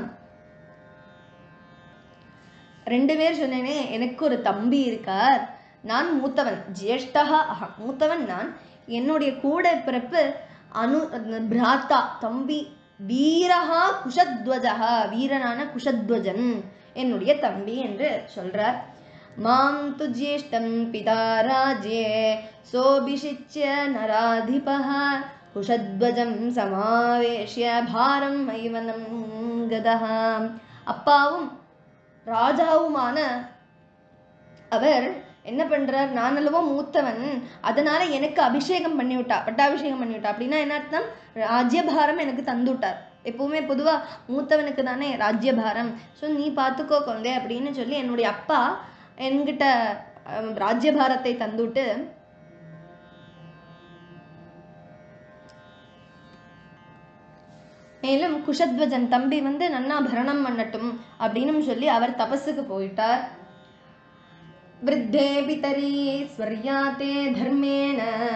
ரெண்டு பேர் சொன்னேனே, எனக்கு ஒரு தம்பி இருக்கார், நான் மூத்தவன், ஜேஷ்டஹ அகம், மூத்தவன் நான், என்னுடைய கூட பிறப்பு அனு பிராத்தா தம்பி, வீரஹா குஷத்வஜஹா, வீரனான குஷத்வஜன் என்னுடைய தம்பி என்று சொல்றார். மாம் து ஜேஷ்டம் பிதா ராஜ்யே சோபிஷிச்ய நராதிபஹ குஷத்வஜம் சமாவேஷ்ய பாரம் ஐவனம் கதஹ. அப்பாவும் ராஜாவுமான அவர் என்ன பண்றார், நான் அல்லவோ மூத்தவன், அதனால எனக்கு அபிஷேகம் பண்ணி விட்டா, பட்டாபிஷேகம் பண்ணி விட்டா. அப்படின்னா என்ன அர்த்தம், ராஜ்யபாரம் எனக்கு தந்துட்டார். எப்பவுமே பொதுவா மூத்தவனுக்கு தானே ராஜ்யபாரம். ஸோ நீ பார்த்துக்கோ கொண்டே அப்படின்னு சொல்லி என்னுடைய அப்பா என்கிட்ட ராஜ்யபாரத்தை தந்துட்டு மேலும் குஷத்வஜன் தம்பி வந்து நன்னா பரணம் பண்ணட்டும் அப்படின்னு சொல்லி அவர் தபஸுக்கு போயிட்டார். விருத்தே பிதரி ஸ்வர்யாதே தர்மேன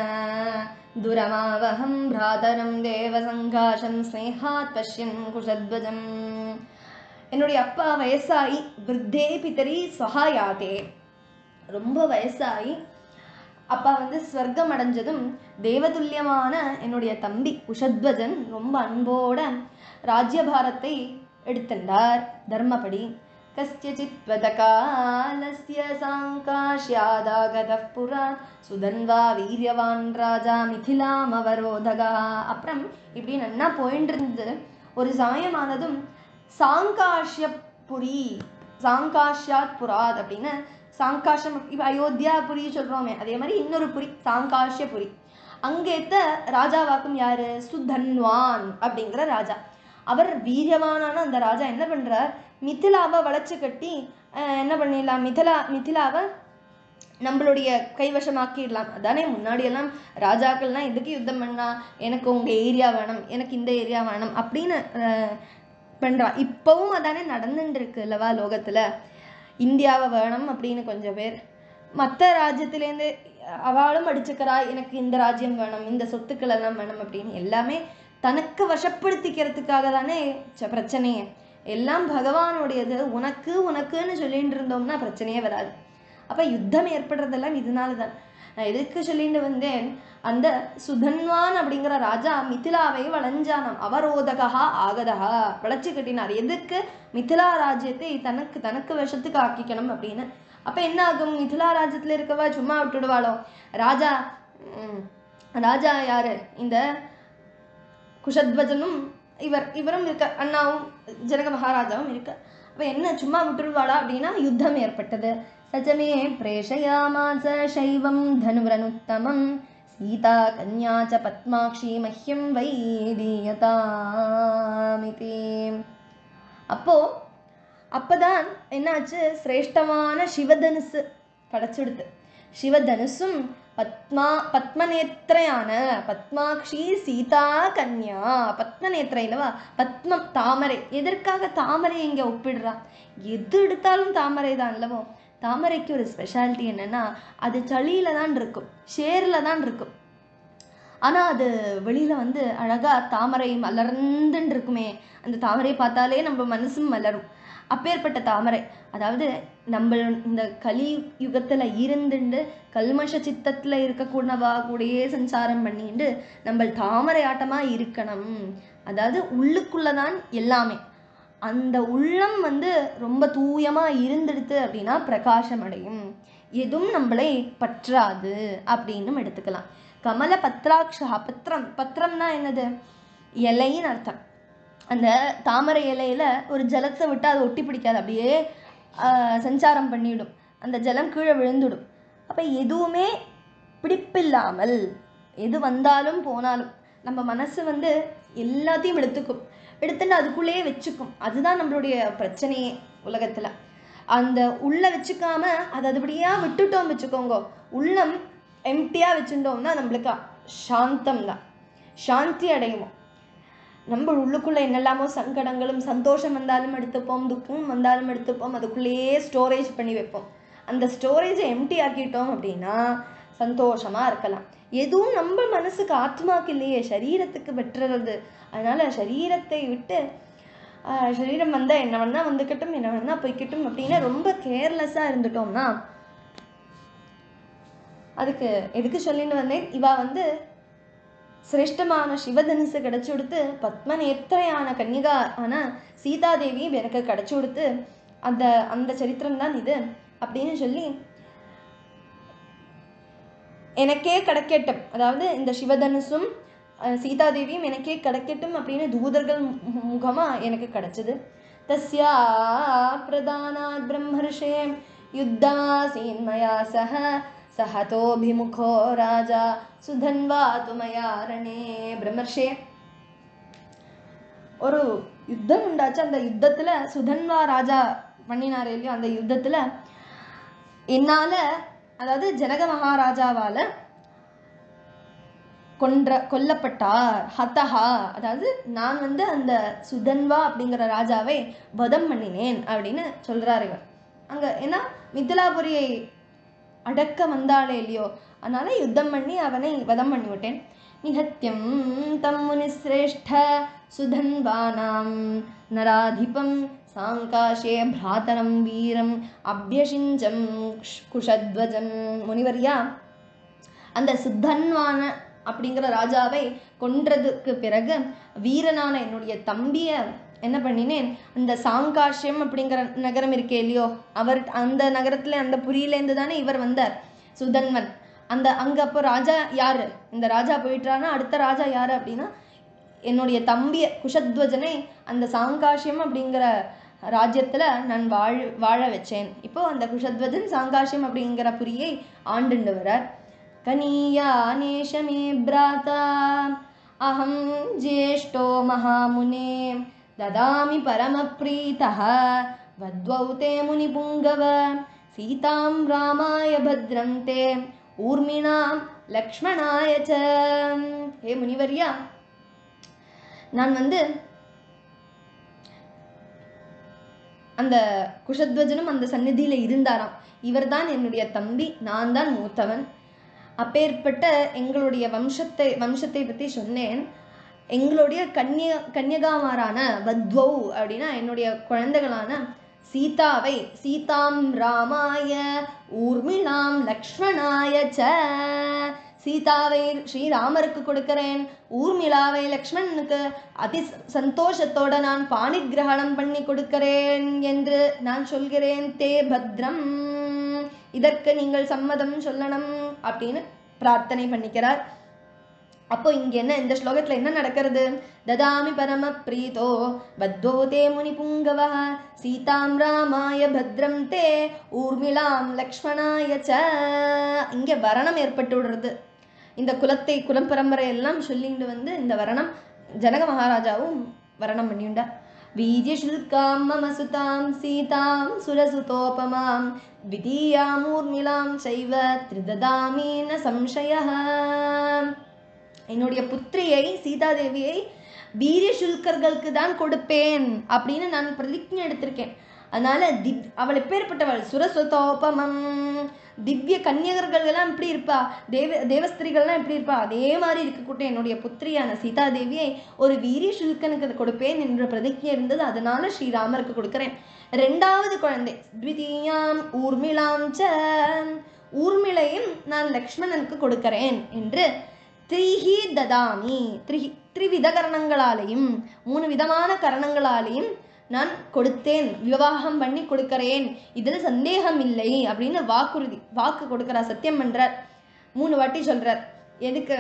துரமாவஹம் பிராதரம் தேவ சங்காஷம் ஸ்னேஹாத் பஷ்யன் குஷத்வஜம். என்னுடைய அப்பா வயசாகி, விருத்தே பிதரி ஸ்வஹாயாதே, ரொம்ப வயசாகி அப்பா வந்து ஸ்வர்க்கம் அடைஞ்சதும் தேவதுல்யமான என்னுடைய தம்பி குஷத்வஜன் ரொம்ப அன்போட ராஜ்யபாரத்தை எடுத்துட்டார் தர்மப்படி. கஸ்யசித் வதகாலஸ்ய சாங்காஷ்யாதாகதः புரா சுதன்வா வீரியவான் ராஜா மிதிலாம் அவரோதகா. அப்புறம் இப்படி நன்னா போயிட்டு இருந்து ஒரு சமயமானதும் சாங்காஷ்யபுரி, சாங்காஷ்யாத் புராத் அப்படின்னு சாங்காஷம், இப்போ அயோத்தியாபுரி சொல்கிறோமே அதே மாதிரி இன்னொரு புரி சாங்காஷ்யபுரி. அங்கேத்த ராஜாவாக்கும் யாரு, சுதன்வான் அப்படிங்கிற ராஜா. அவர் வீரியவானான அந்த ராஜா என்ன பண்ணுறார், மிதிலாவை வளைச்சு கட்டி என்ன பண்ணிடலாம், மிதிலா மிதிலாவை நம்மளுடைய கைவசமாக்கிடலாம். அதானே முன்னாடியெல்லாம் ராஜாக்கள்லாம் எதுக்கு யுத்தம் பண்ணா, எனக்கு உங்கள் ஏரியா வேணும், எனக்கு இந்த ஏரியா வேணும் அப்படின்னு பண்ணுறா. இப்போவும் அதானே நடந்துட்டு இருக்கு இல்லவா லோகத்தில். இந்தியாவை வேணும் அப்படின்னு கொஞ்சம் பேர், மற்ற ராஜ்யத்திலேருந்து அவளும் அடிச்சுக்கிறா, எனக்கு இந்த ராஜ்யம் வேணும், இந்த சொத்துக்கள் எல்லாம் வேணும் அப்படின்னு. எல்லாமே தனக்கு வசப்படுத்திக்கிறதுக்காக தானே பிரச்சனையே. எல்லாம் பகவானுடையது, உனக்கு உனக்குன்னு சொல்லிட்டு இருந்தோம்னா பிரச்சனையே வராது. அப்போ யுத்தம் ஏற்படுறதெல்லாம் இதனால தான். நான் எதுக்கு சொல்லிட்டு வந்தேன், அந்த சுதன்வான் அப்படிங்கிற ராஜா மிதிலாவை வளைஞ்சானாம். அவரோதகா ஆகதகா, வளைச்சு கட்டினார். எதுக்கு, மிதிலா ராஜ்யத்தை தனக்கு தனக்கு விஷத்துக்கு ஆக்கிக்கணும் அப்படின்னு. அப்போ என்ன ஆகும், மிதிலா ராஜ்யத்தில் இருக்கவா சும்மா விட்டுடுவாளோ. ராஜா ராஜா யாரு, இந்த குஷத்வஜனும் இவர் இவரும் இருக்க, அண்ணாவும் ஜனக மகாராஜாவும் இருக்க. அப்போ என்ன சும்மா விட்டுடுவாளா அப்படின்னா யுத்தம் ஏற்பட்டது. சச்சமே பிரேஷயாமாச சைவம் தனுரனுத்தமம் சீதா கன்யா ச பத்மாக்ஷி மஹ்யம் வைதீயதாமிதி. அப்போ அப்பதான் என்னாச்சு, சிரேஷ்டமான சிவதனுசு கிடைச்சிடுது. சிவதனுசும் பத்மா பத்மநேத்திரையான பத்மாக்ஷி சீதா கன்யா. பத்மநேத்திரைனவா, பத்மம் தாமரை. எதற்காக தாமரை இங்க ஒப்பிடுறா, எது எடுத்தாலும் தாமரை தான் இல்லவோ. தாமரைக்கு ஒரு ஸ்பெஷாலிட்டி என்னன்னா, அது சளியில தான் இருக்கும், ஷேர்ல தான் இருக்கும். ஆனா அது வெளியில வந்து அழகா தாமரை மலர்ந்துன்னு இருக்குமே, அந்த தாமரையை பார்த்தாலே நம்ம மனசும் மலரும். அப்பேற்பட்ட தாமரை. அதாவது நம்ம இந்த கலி யுகத்துல இருந்துண்டு கல்மஷ சித்தத்துல இருக்கக்கூடவா கூடயே சஞ்சாரம் பண்ணிட்டு நம்ம தாமரை ஆட்டமா இருக்கணும். அதாவது உள்ளுக்குள்ளதான் எல்லாமே. அந்த உள்ளம் வந்து ரொம்ப தூயமா இருந்துடுது அப்படின்னா பிரகாசம் அடையும், எதுவும் நம்மளை பற்றாது அப்படின்னு எடுத்துக்கலாம். கமல பத்ராட்சா, பத்திரம், பத்திரம்னா என்னது, இலைன்னு அர்த்தம். அந்த தாமரை இலையில ஒரு ஜலத்தை விட்டு அதை ஒட்டி பிடிக்காது, அப்படியே சஞ்சாரம் பண்ணிவிடும், அந்த ஜலம் கீழே விழுந்துடும். அப்போ எதுவுமே பிடிப்பில்லாமல் எது வந்தாலும் போனாலும் நம்ம மனசு வந்து எல்லாத்தையும் எடுத்துக்கும், எடுத்துட்டு அதுக்குள்ளேயே வச்சுக்கும். அதுதான் நம்மளுடைய பிரச்சனையே உலகத்துல. அந்த உள்ள வச்சுக்காம அதை அதுபடியா விட்டுட்டோம் வச்சுக்கோங்க, உள்ளம் எம்டியா வச்சுட்டோம்னா நம்மளுக்கு சாந்தம் தான், சாந்தி அடைவோம். நம்ம உள்ளுக்குள்ளே என்னெல்லாமோ சங்கடங்களும் சந்தோஷம் வந்தாலும் எடுத்துப்போம், துக்கம் வந்தாலும் எடுத்துப்போம், அதுக்குள்ளேயே ஸ்டோரேஜ் பண்ணி வைப்போம். அந்த ஸ்டோரேஜை எம்டி ஆக்கிட்டோம் அப்படின்னா சந்தோஷமாக இருக்கலாம். எதுவும் நம்ம மனசுக்கு ஆத்மாக்கு இல்லையே, சரீரத்துக்கு வெட்டுறது. அதனால் சரீரத்தை விட்டு சரீரம் வந்தால் என்ன வேணா வந்துக்கட்டும், என்ன வேணா போய்க்கட்டும் அப்படின்னு ரொம்ப கேர்லெஸ்ஸாக இருந்துட்டோம்னா, அதுக்கு எதுக்கு சொல்லிட்டு வந்தேன், இவா வந்து சிரேஷ்டமான சிவதனுசு கிடச்சி கொடுத்து பத்ம நேத்திரையான கன்னிகா ஆனால் சீதாதேவி எனக்கு கிடச்சி கொடுத்து அந்த அந்த சரித்திரம் தான் இது அப்படின்னு சொல்லி எனக்கே கிடைக்கட்டும், அதாவது இந்த சிவதனுசும் சீதாதேவியும் எனக்கே கிடைக்கட்டும் அப்படின்னு தூதர்கள் முகமா எனக்கு கிடைச்சது. தஸ்யா பிரதானாத் பிரம்மர்ஷே யுத்தமாசீன் மயா சஹ சஹதோபிமுகோ ராஜா சுதன்வா துமயா ரணே. பிரம்மர்ஷே, ஒரு யுத்தம் உண்டாச்சு. அந்த யுத்தத்துல சுதன்வா ராஜா பண்ணினார் இல்லையோ, அந்த யுத்தத்துல என்னால, அதாவது ஜனக மகாராஜாவால கொன்ற கொல்லப்பட்டார். ஹதஹா, அதாவது நான் வந்து அந்த சுதன்வா அப்படிங்கிற ராஜாவை வதம் பண்ணினேன் அப்படின்னு சொல்றாரு இவர். அங்க ஏன்னா மிதிலாபுரியை அடக்க வந்தாளே இல்லையோ, அதனால யுத்தம் பண்ணி அவனை வதம் பண்ணி விட்டேன். நிஹத்யம் தம் முனிஸ்ரேஷ்ட சுதன்வானாம் நராதிபம் சாங்காஷே பிராதரம் வீரம் அபியசிஞ்சம் குஷத்வஜம். முனிவரியா, அந்த சுதன்வான அப்படிங்கிற ராஜாவை கொன்றதுக்கு பிறகு வீரனான என்னுடைய தம்பிய என்ன பண்ணினேன், அந்த சாங்காஷ்யம் அப்படிங்கிற நகரம் இருக்கே இல்லையோ, அவர் அந்த நகரத்துல அந்த புரியிலேருந்து தானே இவர் வந்தார் சுதன்வன். அந்த அங்க அப்போ ராஜா யாரு, இந்த ராஜா போயிட்டானா அடுத்த ராஜா யாரு அப்படின்னா என்னுடைய தம்பிய குஷத்வஜனை அந்த சாங்காஷ்யம் அப்படிங்கிற ராஜ்யத்துல நான் வாழ் வாழ வச்சேன். இப்போ அந்த குஷத்வஜன் சாங்காஷ்யம் அப்படிங்கிற புரியை ஆண்டுண்டு வரார். கனியா நேஷமே பிராதா அஹம் ஜேஷ்டோ மகாமுனே ததாமி பரமப்ரீதஹ வத்வௌ தே முனிபுங்கவ சீதாம் ராமாய பத்ரம் தே ஊர்மிணாம் லக்ஷ்மணாய ச. ஹே முனிவரியா, நான் வந்து அந்த குஷத்வஜனும் அந்த சந்நிதியில இருந்தாராம். இவர் தான் என்னுடைய தம்பி, நான் தான் மூத்தவன். அப்பேற்பட்ட எங்களுடைய வம்சத்தை வம்சத்தை பற்றி சொன்னேன். எங்களுடைய கன்ய கன்யகாமாரான வத்வௌ அப்படின்னா என்னுடைய குழந்தைகளான சீதாவை சீதாம் ராமாய ஊர்மிளாம் லக்ஷ்மணாய ச. சீதாவை ஸ்ரீராமருக்கு கொடுக்கிறேன், ஊர்மிளாவை லக்ஷ்மணனுக்கு அதி சந்தோஷத்தோட நான் பாணிகிரகணம் பண்ணி கொடுக்கிறேன் என்று நான் சொல்கிறேன். தே பத்ரம், இதற்கு நீங்கள் சம்மதம் சொல்லணும் அப்படின்னு பிரார்த்தனை பண்ணிக்கிறார். அப்போ இங்க என்ன, இந்த ஸ்லோகத்துல என்ன நடக்கிறது, ததாமி பரம பிரீதோ பத்வோ தே முனி புங்கவ சீதாம் ராமாய பத்ரம் தே ஊர்மிளாம் லக்ஷ்மணாய ச. இங்க வரணம் ஏற்பட்டு விடுறது. இந்த குலத்தை குலம் பரம்பரை எல்லாம் சொல்லிட்டு வந்து இந்த வரணம் ஜனக மகாராஜாவும் வரணம் பண்ணியுண்டார். வீர்யசுல்காம் மம சுதாம் சீதாம் சுரசுதோபமாம் த்விதீயாம் ஊர்மிளாம் சைவ த்ரிததாமி ந சம்சயः. என்னுடைய புத்திரியை சீதாதேவியை வீரிய சுல்கர்களுக்கு தான் கொடுப்பேன் அப்படின்னு நான் பிரதிஜை எடுத்திருக்கேன். அதனால திவ் அவள் எப்பேற்பட்டவள், சுரசுதோபமம், திவ்ய கன்னியகர்கள் எல்லாம் எப்படி இருப்பா, தேவ தேவஸ்திரிகள்லாம் எப்படி இருப்பா, அதே மாதிரி இருக்கக்கூடிய என்னுடைய புத்திரியான சீதாதேவியை ஒரு வீரிய சுல்கனுக்கு கொடுப்பேன் என்ற பிரதிஜை இருந்தது. அதனால ஸ்ரீராமருக்கு கொடுக்கிறேன். ரெண்டாவது குழந்தை த்விதீயாம் ஊர்மிளாம் ச, ஊர்மிளையும் நான் லக்ஷ்மணனுக்கு கொடுக்கிறேன் என்று த்ரிஹி ததாமி, த்ரிஹி த்ரிவித கரணங்களாலேயும் மூணு விதமான கரணங்களாலேயும் நான் கொடுத்தேன், விவாகம் பண்ணி கொடுக்கிறேன், இதில் சந்தேகம் இல்லை அப்படின்னு வாக்குறுதி வாக்கு கொடுக்கிறார், சத்தியம் பண்றார். மூணு வாட்டி சொல்றார். எதுக்கு,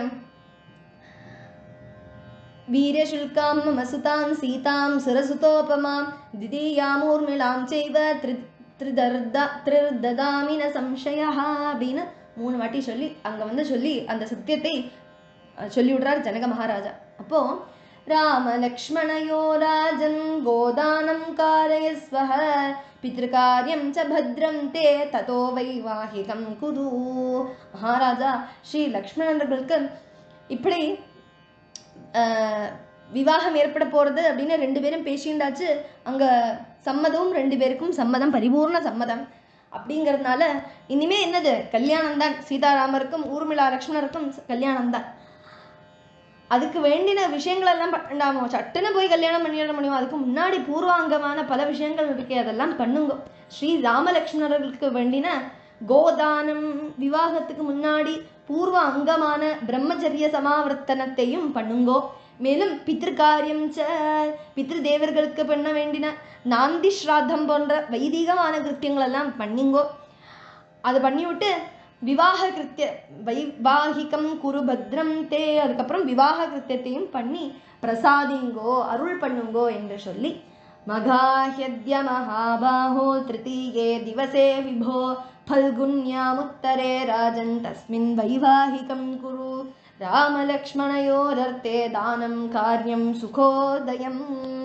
வீரசுல்காம் மசுதாம் சீதாம் சுரசுதோபமாம் திதியாம் ஊர்மிளாம் செய்வ த்ரி த்ரிதர்தா த்ரிததாமி ந சம்சயः அப்படின்னு மூணு வாட்டி சொல்லி அங்க வந்து சொல்லி அந்த சத்தியத்தை சொல்லி விடுறார் ஜனக மகாராஜா. அப்போ ராம லக்ஷ்மணயோ ராஜன் கோதானம் காரயஸ்வஹ பித்ருகார்யம் ச பத்ரம் தே ததோ வைவாஹிகம் குரு. மகாராஜா ஸ்ரீ லக்ஷ்மணர்களுக்கு இப்படி விவாகம் ஏற்பட போகிறது அப்படின்னு ரெண்டு பேரும் பேசிண்டாச்சு. அங்கே சம்மதமும் ரெண்டு பேருக்கும் சம்மதம், பரிபூர்ண சம்மதம். அப்படிங்கிறதுனால இனிமே என்னது கல்யாணம் தான். சீதாராமருக்கும் ஊர்மிளா லக்ஷ்மணருக்கும் கல்யாணம் தான். அதுக்கு வேண்டின விஷயங்கள் எல்லாம் பண்ணாமோ, சட்டுன்னு போய் கல்யாணம் பண்ணிட முடியும். அதுக்கு முன்னாடி பூர்வாங்கமான பல விஷயங்கள் இருக்கே, அதெல்லாம் பண்ணுங்க. ஸ்ரீ ராமலக்ஷ்மணர்களுக்கு வேண்டின கோதானம், விவாகத்துக்கு முன்னாடி பூர்வ அங்கமான பிரம்மச்சரிய சமாவர்த்தனத்தையும் பண்ணுங்கோ. மேலும் பித்ருக்காரியம் ச, பித்ரு தேவர்களுக்கு பண்ண வேண்டின நாந்தி ஸ்ராத்தம் போன்ற வைதிகமான கிருத்தியங்கள் எல்லாம் பண்ணிங்கோ. அதை பண்ணிவிட்டு விவாக கிருத்திய வைவாகிகம் குரு பத்ரம் தே, அதுக்கப்புறம் விவாக கிருத்தியத்தையும் பண்ணி பிரசாதிங்கோ, அருள் பண்ணுங்கோ என்று சொல்லி மகாஹ்யத்ய மகாபாஹோ திருத்தீயே திவசே விபோ ஃபல்குன்யாமுத்தரே ராஜன் தஸ்மின் வைவாகிகம் குரு ராமலக்ஷ்மணயோரர்த்தே தானம் காரியம் சுகோதயம்.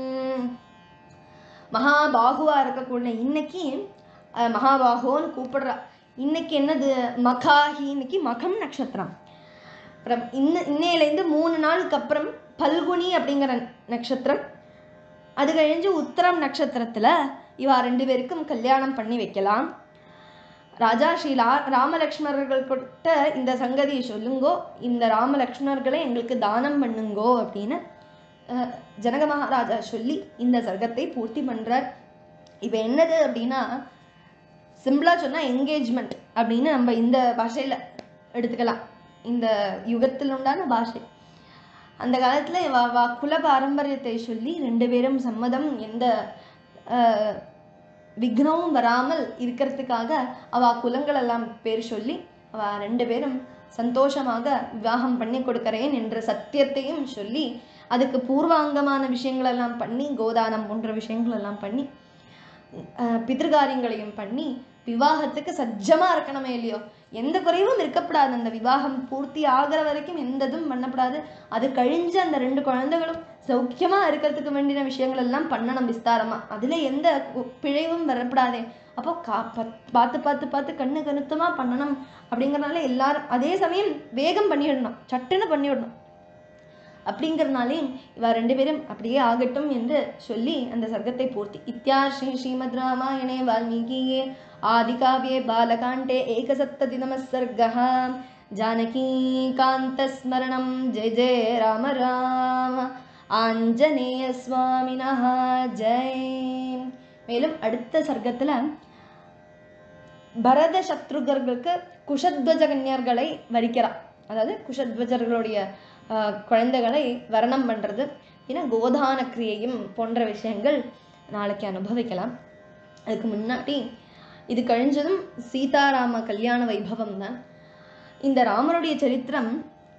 மகாபாகுவா இருக்கக்கூடிய இன்னைக்கு மகாபாகோன்னு கூப்பிடுறா. இன்னைக்கு என்னது மகாஹி, இன்னைக்கு மகம் நட்சத்திரம். அப்புறம் இன்ன இன்னையிலேருந்து மூணு நாளுக்கு அப்புறம் பல்குனி அப்படிங்கிற நட்சத்திரம். அது கழிஞ்சு உத்தரம் நட்சத்திரத்தில் இவா ரெண்டு பேருக்கும் கல்யாணம் பண்ணி வைக்கலாம். ராஜா ஸ்ரீ லா ராமலக்ஷ்மணர்கள்கிட்ட இந்த சங்கதியை சொல்லுங்கோ, இந்த ராமலக்ஷ்மணர்களை எங்களுக்கு தானம் பண்ணுங்கோ அப்படின்னு ஜனக மகாராஜா சொல்லி இந்த சர்க்கத்தை பூர்த்தி பண்ணுறார். இப்போ என்னது அப்படின்னா, சிம்பிளாக சொன்னால் என்கேஜ்மெண்ட் அப்படின்னு நம்ம இந்த பாஷையில் எடுத்துக்கலாம். இந்த யுகத்தில் உண்டான பாஷை. அந்த காலத்தில் வா வா குல பாரம்பரியத்தை சொல்லி ரெண்டு பேரும் சம்மதம், எந்த விக்னமும் வராமல் இருக்கிறதுக்காக அவ குலங்கள் எல்லாம் பேர் சொல்லி அவ ரெண்டு பேரும் சந்தோஷமாக விவாகம் பண்ணி கொடுக்கிறேன் என்ற சத்தியத்தையும் சொல்லி அதுக்கு பூர்வாங்கமான விஷயங்கள் எல்லாம் பண்ணி கோதானம் போன்ற விஷயங்கள் எல்லாம் பண்ணி பித்ருகாரியங்களையும் பண்ணி விவாகத்துக்கு சஜ்ஜமா இருக்கணுமே இல்லையோ, எந்த குறைவும் இருக்கப்படாது. அந்த விவாகம் பூர்த்தி ஆகிற வரைக்கும் எந்த இதுவும் பண்ணப்படாது. அது கழிஞ்சு அந்த ரெண்டு குழந்தைகளும் சௌக்கியமா இருக்கிறதுக்கு வேண்டிய விஷயங்கள் எல்லாம் பண்ணணும் விஸ்தாரமா. அதுல எந்த பிழைவும் வரப்படாதே. அப்போ கா பார்த்து பார்த்து பார்த்து கண்ணு கணுத்தமா பண்ணணும். அப்படிங்கிறதுனால எல்லாரும் அதே சமயம் வேகம் பண்ணிவிடணும், சட்டுன்னு பண்ணிவிடணும். அப்படிங்கிறதுனாலே இவ ரெண்டு பேரும் அப்படியே ஆகட்டும் என்று சொல்லி அந்த சர்க்கத்தை பூர்த்தி. இத்தியாஸ்ரீ ஸ்ரீமத் ராமாயணே வால்மீகியே ஆதிகாவ்யே பாலகாண்டே ஏகசப்ததிதமः சர்க்கः. ஜானகி காந்த ஸ்மரணம் ஜெய ஜெய ராம ராம ஆஞ்சநேய சுவாமினஹ ஜெய். மேலும் அடுத்த சர்க்கத்துல பரத சத்ருகர்களுக்கு குஷத்வஜ கன்யர்களை வரிக்கிறார். அதாவது குஷத்வஜர்களுடைய குழந்தைகளை வரணம் பண்ணுறது, ஏன்னா கோதான கிரியையும் போன்ற விஷயங்கள் நாளைக்கு அனுபவிக்கலாம். அதுக்கு முன்னாடி இது கழிஞ்சதும் சீதாராம கல்யாண வைபவம் தான். இந்த ராமருடைய சரித்திரம்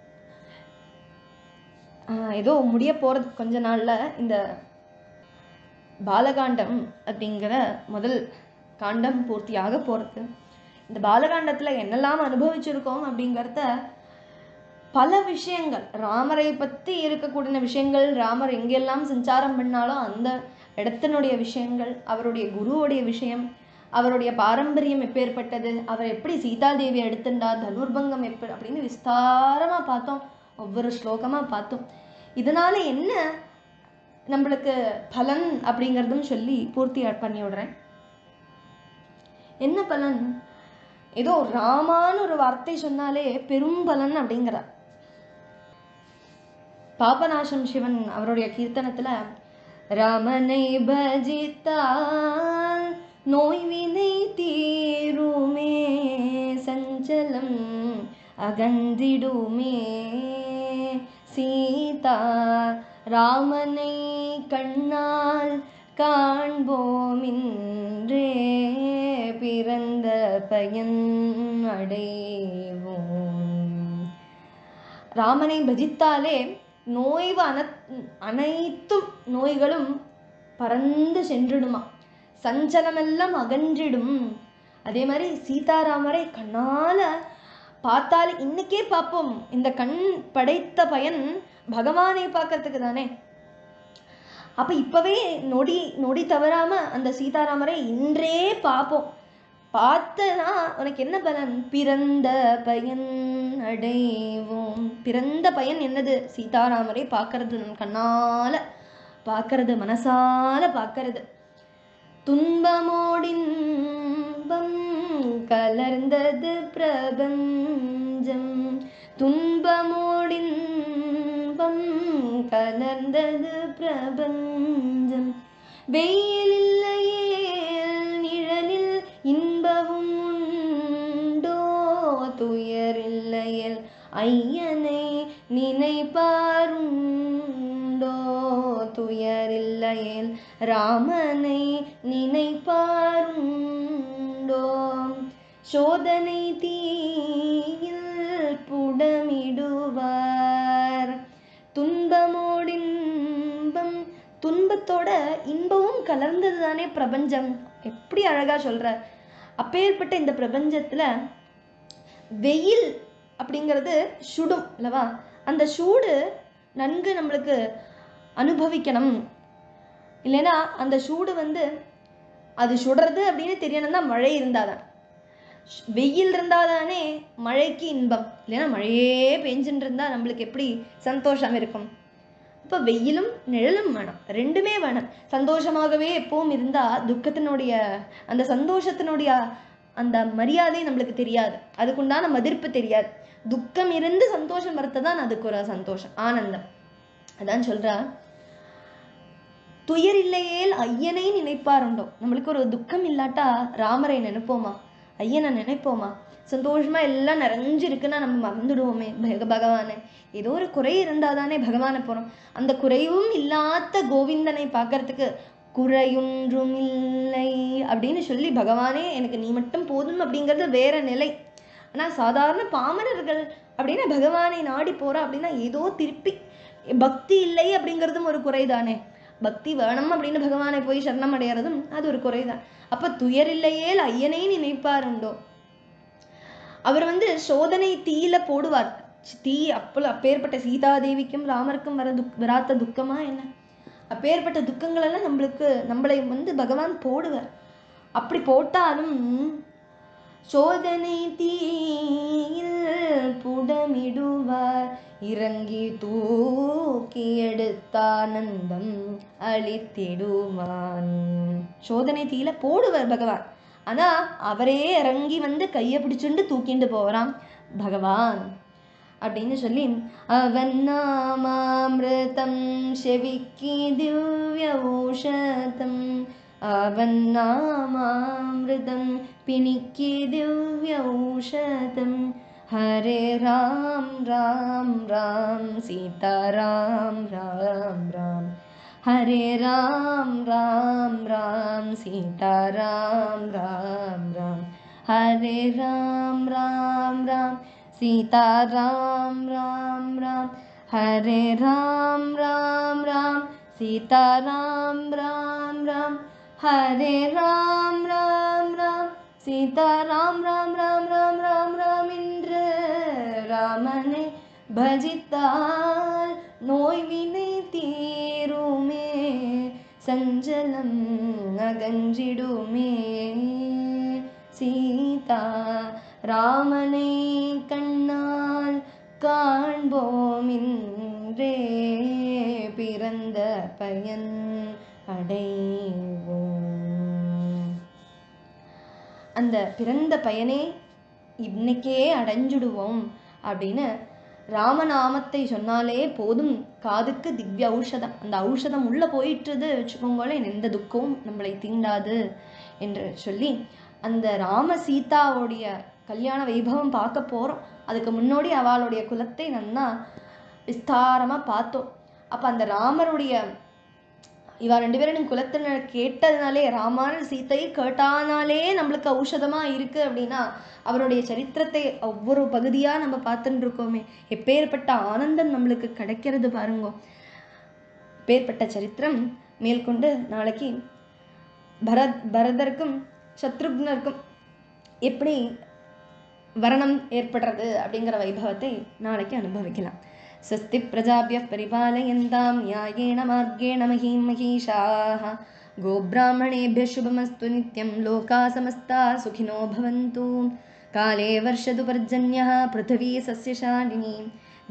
ஏதோ முடிய போகிறது கொஞ்ச நாளில். இந்த பாலகாண்டம் அப்படிங்கிற முதல் காண்டம் பூர்த்தியாக போகிறது. இந்த பாலகாண்டத்தில் என்னெல்லாம் அனுபவிச்சிருக்கோம் அப்படிங்கிறத பல விஷயங்கள், ராமரை பற்றி இருக்கக்கூடிய விஷயங்கள், ராமர் எங்கெல்லாம் சஞ்சாரம் பண்ணாலும் அந்த இடத்தினுடைய விஷயங்கள், அவருடைய குருவுடைய விஷயம், அவருடைய பாரம்பரியம் எப்பேற்பட்டது, அவர் எப்படி சீதாதேவி எடுத்துட்டார், தனுர்பங்கம் எப்படி அப்படின்னு விஸ்தாரமாக பார்த்தோம். ஒவ்வொரு ஸ்லோகமாக பார்த்தோம். இதனால என்ன நம்மளுக்கு பலன் அப்படிங்கிறதும் சொல்லி பூர்த்தி பண்ணி விடுறேன். என்ன பலன்? ஏதோ ராமான்னு ஒரு வார்த்தை சொன்னாலே பெரும் பலன் அப்படிங்கிறார். பாபநாசம் சிவன் அவருடைய கீர்த்தனத்துல ராமனை பஜித்தால் நோய் வினை தீருமே, சஞ்சலம் அகந்திடுமே, சீதா ராமனை கண்ணால் காண்போமின்றே பிறந்த பயன் அடைவோம். ராமனை பஜித்தாலே நோய்வு அன அனைத்தும் நோய்களும் பறந்து சென்றிடுமா, சஞ்சலமெல்லாம் அகன்றிடும். அதே மாதிரி சீதாராமரை கண்ணால பார்த்தாலே, இன்னைக்கே பார்ப்போம், இந்த கண் படைத்த பயன் பகவானை பார்க்கறதுக்கு தானே. அப்ப இப்பவே நொடி நொடி தவறாம அந்த சீதாராமரை இன்றே பார்ப்போம். பார்த்தனா உனக்கு என்ன பலன்? பிறந்த பயன் அடைவோம். பிறந்த பயன் என்னது? சீதாராமரை பார்க்கறது, நம் கண்ணால பார்க்கறது, மனசால பார்க்கறது. துன்பமோடின்பம் கலர்ந்தது பிரபஞ்சம், துன்பமோடின்பம் கலர்ந்தது பிரபஞ்சம். வெயில் இல்லையே நிழலில் இன்பமும் உண்டோ, துயரில்லையல் ஐயனை நினைப்பாருண்டோ, துயரில்லையல் ராமனை நினைப்பாருண்டோ. சோதனை தீயில் புடமிடுவார், துன்பமோடின்பம், துன்பத்தோட இன்பமும் கலர்ந்தது தானே பிரபஞ்சம். எப்படி அழகா சொல்றார். அப்பேற்பட்ட இந்த பிரபஞ்சத்துல வெயில் அப்படிங்கிறது சுடும் அல்லவா? அந்த சூடு நன்கு நம்மளுக்கு அனுபவிக்கணும், இல்லைன்னா அந்த சூடு வந்து அது சுடுறது அப்படின்னு தெரியணும்னா மழை இருந்தாதான், வெயில் இருந்தாதானே மழைக்கு இன்பம், இல்லைன்னா மழையே பெஞ்சுட்டு இருந்தா நம்மளுக்கு எப்படி சந்தோஷம் இருக்கும்? இப்போ வெயிலும் நிழலும் வேணும், ரெண்டுமே வேணும். சந்தோஷமாகவே எப்பவும் இருந்தா துக்கத்தினுடைய அந்த சந்தோஷத்தினுடைய அந்த மரியாதை நம்மளுக்கு தெரியாது, அதுக்குண்டான மதிப்பு தெரியாது. துக்கம் இருந்து சந்தோஷம் வரத்துதான் அதுக்கு ஒரு சந்தோஷம், ஆனந்தம். அதான் சொல்றா, துயர் இல்லையேல் ஐயனை நினைப்பாருண்டோ. நம்மளுக்கு ஒரு துக்கம் இல்லாட்டா ராமரை நினைப்போமா, ஐயனை நினைப்போமா? சந்தோஷமா எல்லாம் நிறைஞ்சு இருக்குன்னா நம்ம மறந்துடுவோமே பகவானை. ஏதோ ஒரு குறை இருந்தாதானே பகவானை போறோம். அந்த குறையும் இல்லாத கோவிந்தனை பார்க்கறதுக்கு குறையொன்றும் இல்லை அப்படின்னு சொல்லி பகவானே எனக்கு நீ மட்டும் போதும் அப்படிங்கிறது வேற நிலை. ஆனா சாதாரண பாமரர்கள் அப்படின்னா பகவானை நாடி போறா அப்படின்னா ஏதோ திருப்பி பக்தி இல்லை அப்படிங்கிறதும் ஒரு குறைதானே. பக்தி வேணும் அப்படின்னு பகவானை போய் சரணம் அடையறதும் அது ஒரு குறைதான். அப்ப துயர் இல்லையேல் ஐயனை நினைப்பாருண்டோ. அவர் வந்து சோதனை தீயில போடுவார். தீ அப்ப அப்பேற்பட்ட சீதாதேவிக்கும் ராமருக்கும் வர துக் வராத்த துக்கமா என்ன? அப்பேற்பட்ட துக்கங்கள் எல்லாம் நம்மளுக்கு நம்மளை வந்து பகவான் போடுவார். அப்படி போட்டாலும் சோதனை தீயில் புடமிடுவார், இறங்கி தூக்கி எடுத்தானந்தம் அளித்திடுவான். சோதனை தீயில போடுவார் பகவான், ஆனா அவரே இறங்கி வந்து கையை பிடிச்சுண்டு தூக்கிண்டு போறான் பகவான் அப்படின்னு சொல்லி, அவன் நாமாமிருதம் செவிக்கி திவ்ய ஊஷதம், அவன் நாமாமிருதம் பிணிக்கி திவ்ய ஊஷதம். ஹரே ராம் ராம் ராம் சீதா ராம் ராம் ராம், ஹரே ராம் ராம் ராம் சீதா ராம் ராம் ராம், ஹரே ராம் ராம் ராம் சீதா ராம் ராம் ராம், ஹரே ராம் ராம் ராம் சீதா ராம் ராம் ராம், ஹரே ராம் ராம் ராம் சீதா ராம் ராம் ராம் ராம் ராம் ராம். என்று ராமனை பஜித்தால் நோய்வினை தீருமே, சஞ்சலம் அகன்றிடுமே. சீதா ராமனை கண்ணால் காண்போம் இன்றே, பிறந்த பயன் அடைவோம். அந்த பிறந்த பயனே இன்னைக்கே அடைஞ்சிடுவோம் அப்படின்னு ராமநாமத்தை சொன்னாலே போதும், காதுக்கு திவ்ய ஔஷதம். அந்த ஔஷதம் உள்ள போயிட்டுது வச்சுக்கோங்களேன், எந்த துக்கமும் நம்மளை தீண்டாது என்று சொல்லி அந்த ராம சீதாவுடைய கல்யாண வைபவம் பார்க்க போறோம். அதுக்கு முன்னாடி அவளுடைய குலத்தை நன்னா விஸ்தாரமா பார்த்தோம். அப்ப அந்த ராமருடைய இவா ரெண்டு பேரும் குலத்தினர் கேட்டதுனாலே, ராமான சீத்தையை கேட்டானாலே நம்மளுக்கு ஔஷதமா இருக்கு அப்படின்னா அவருடைய சரித்திரத்தை ஒவ்வொரு பகுதியா நம்ம பார்த்துட்டு இருக்கோமே, எப்பேற்பட்ட ஆனந்தம் நம்மளுக்கு கிடைக்கிறது பாருங்க. எப்பேற்பட்ட சரித்திரம் மேற்கொண்டு நாளைக்கு பரத் பரதருக்கும் சத்ருக்னருக்கும் எப்படி வரணம் ஏற்படுறது அப்படிங்கிற வைபவத்தை நாளைக்கு அனுபவிக்கலாம். स्वस्ति प्रजाभ्यः परिपालयन्तां न्यायेन मार्गेण महीं महिषाः, गोब्राह्मणेभ्यः शुभमस्तु नित्यं, लोकाः समस्ताः सुखिनो भवन्तु. काले वर्षतु पर्जन्यः पृथिवी सस्यशालिनी,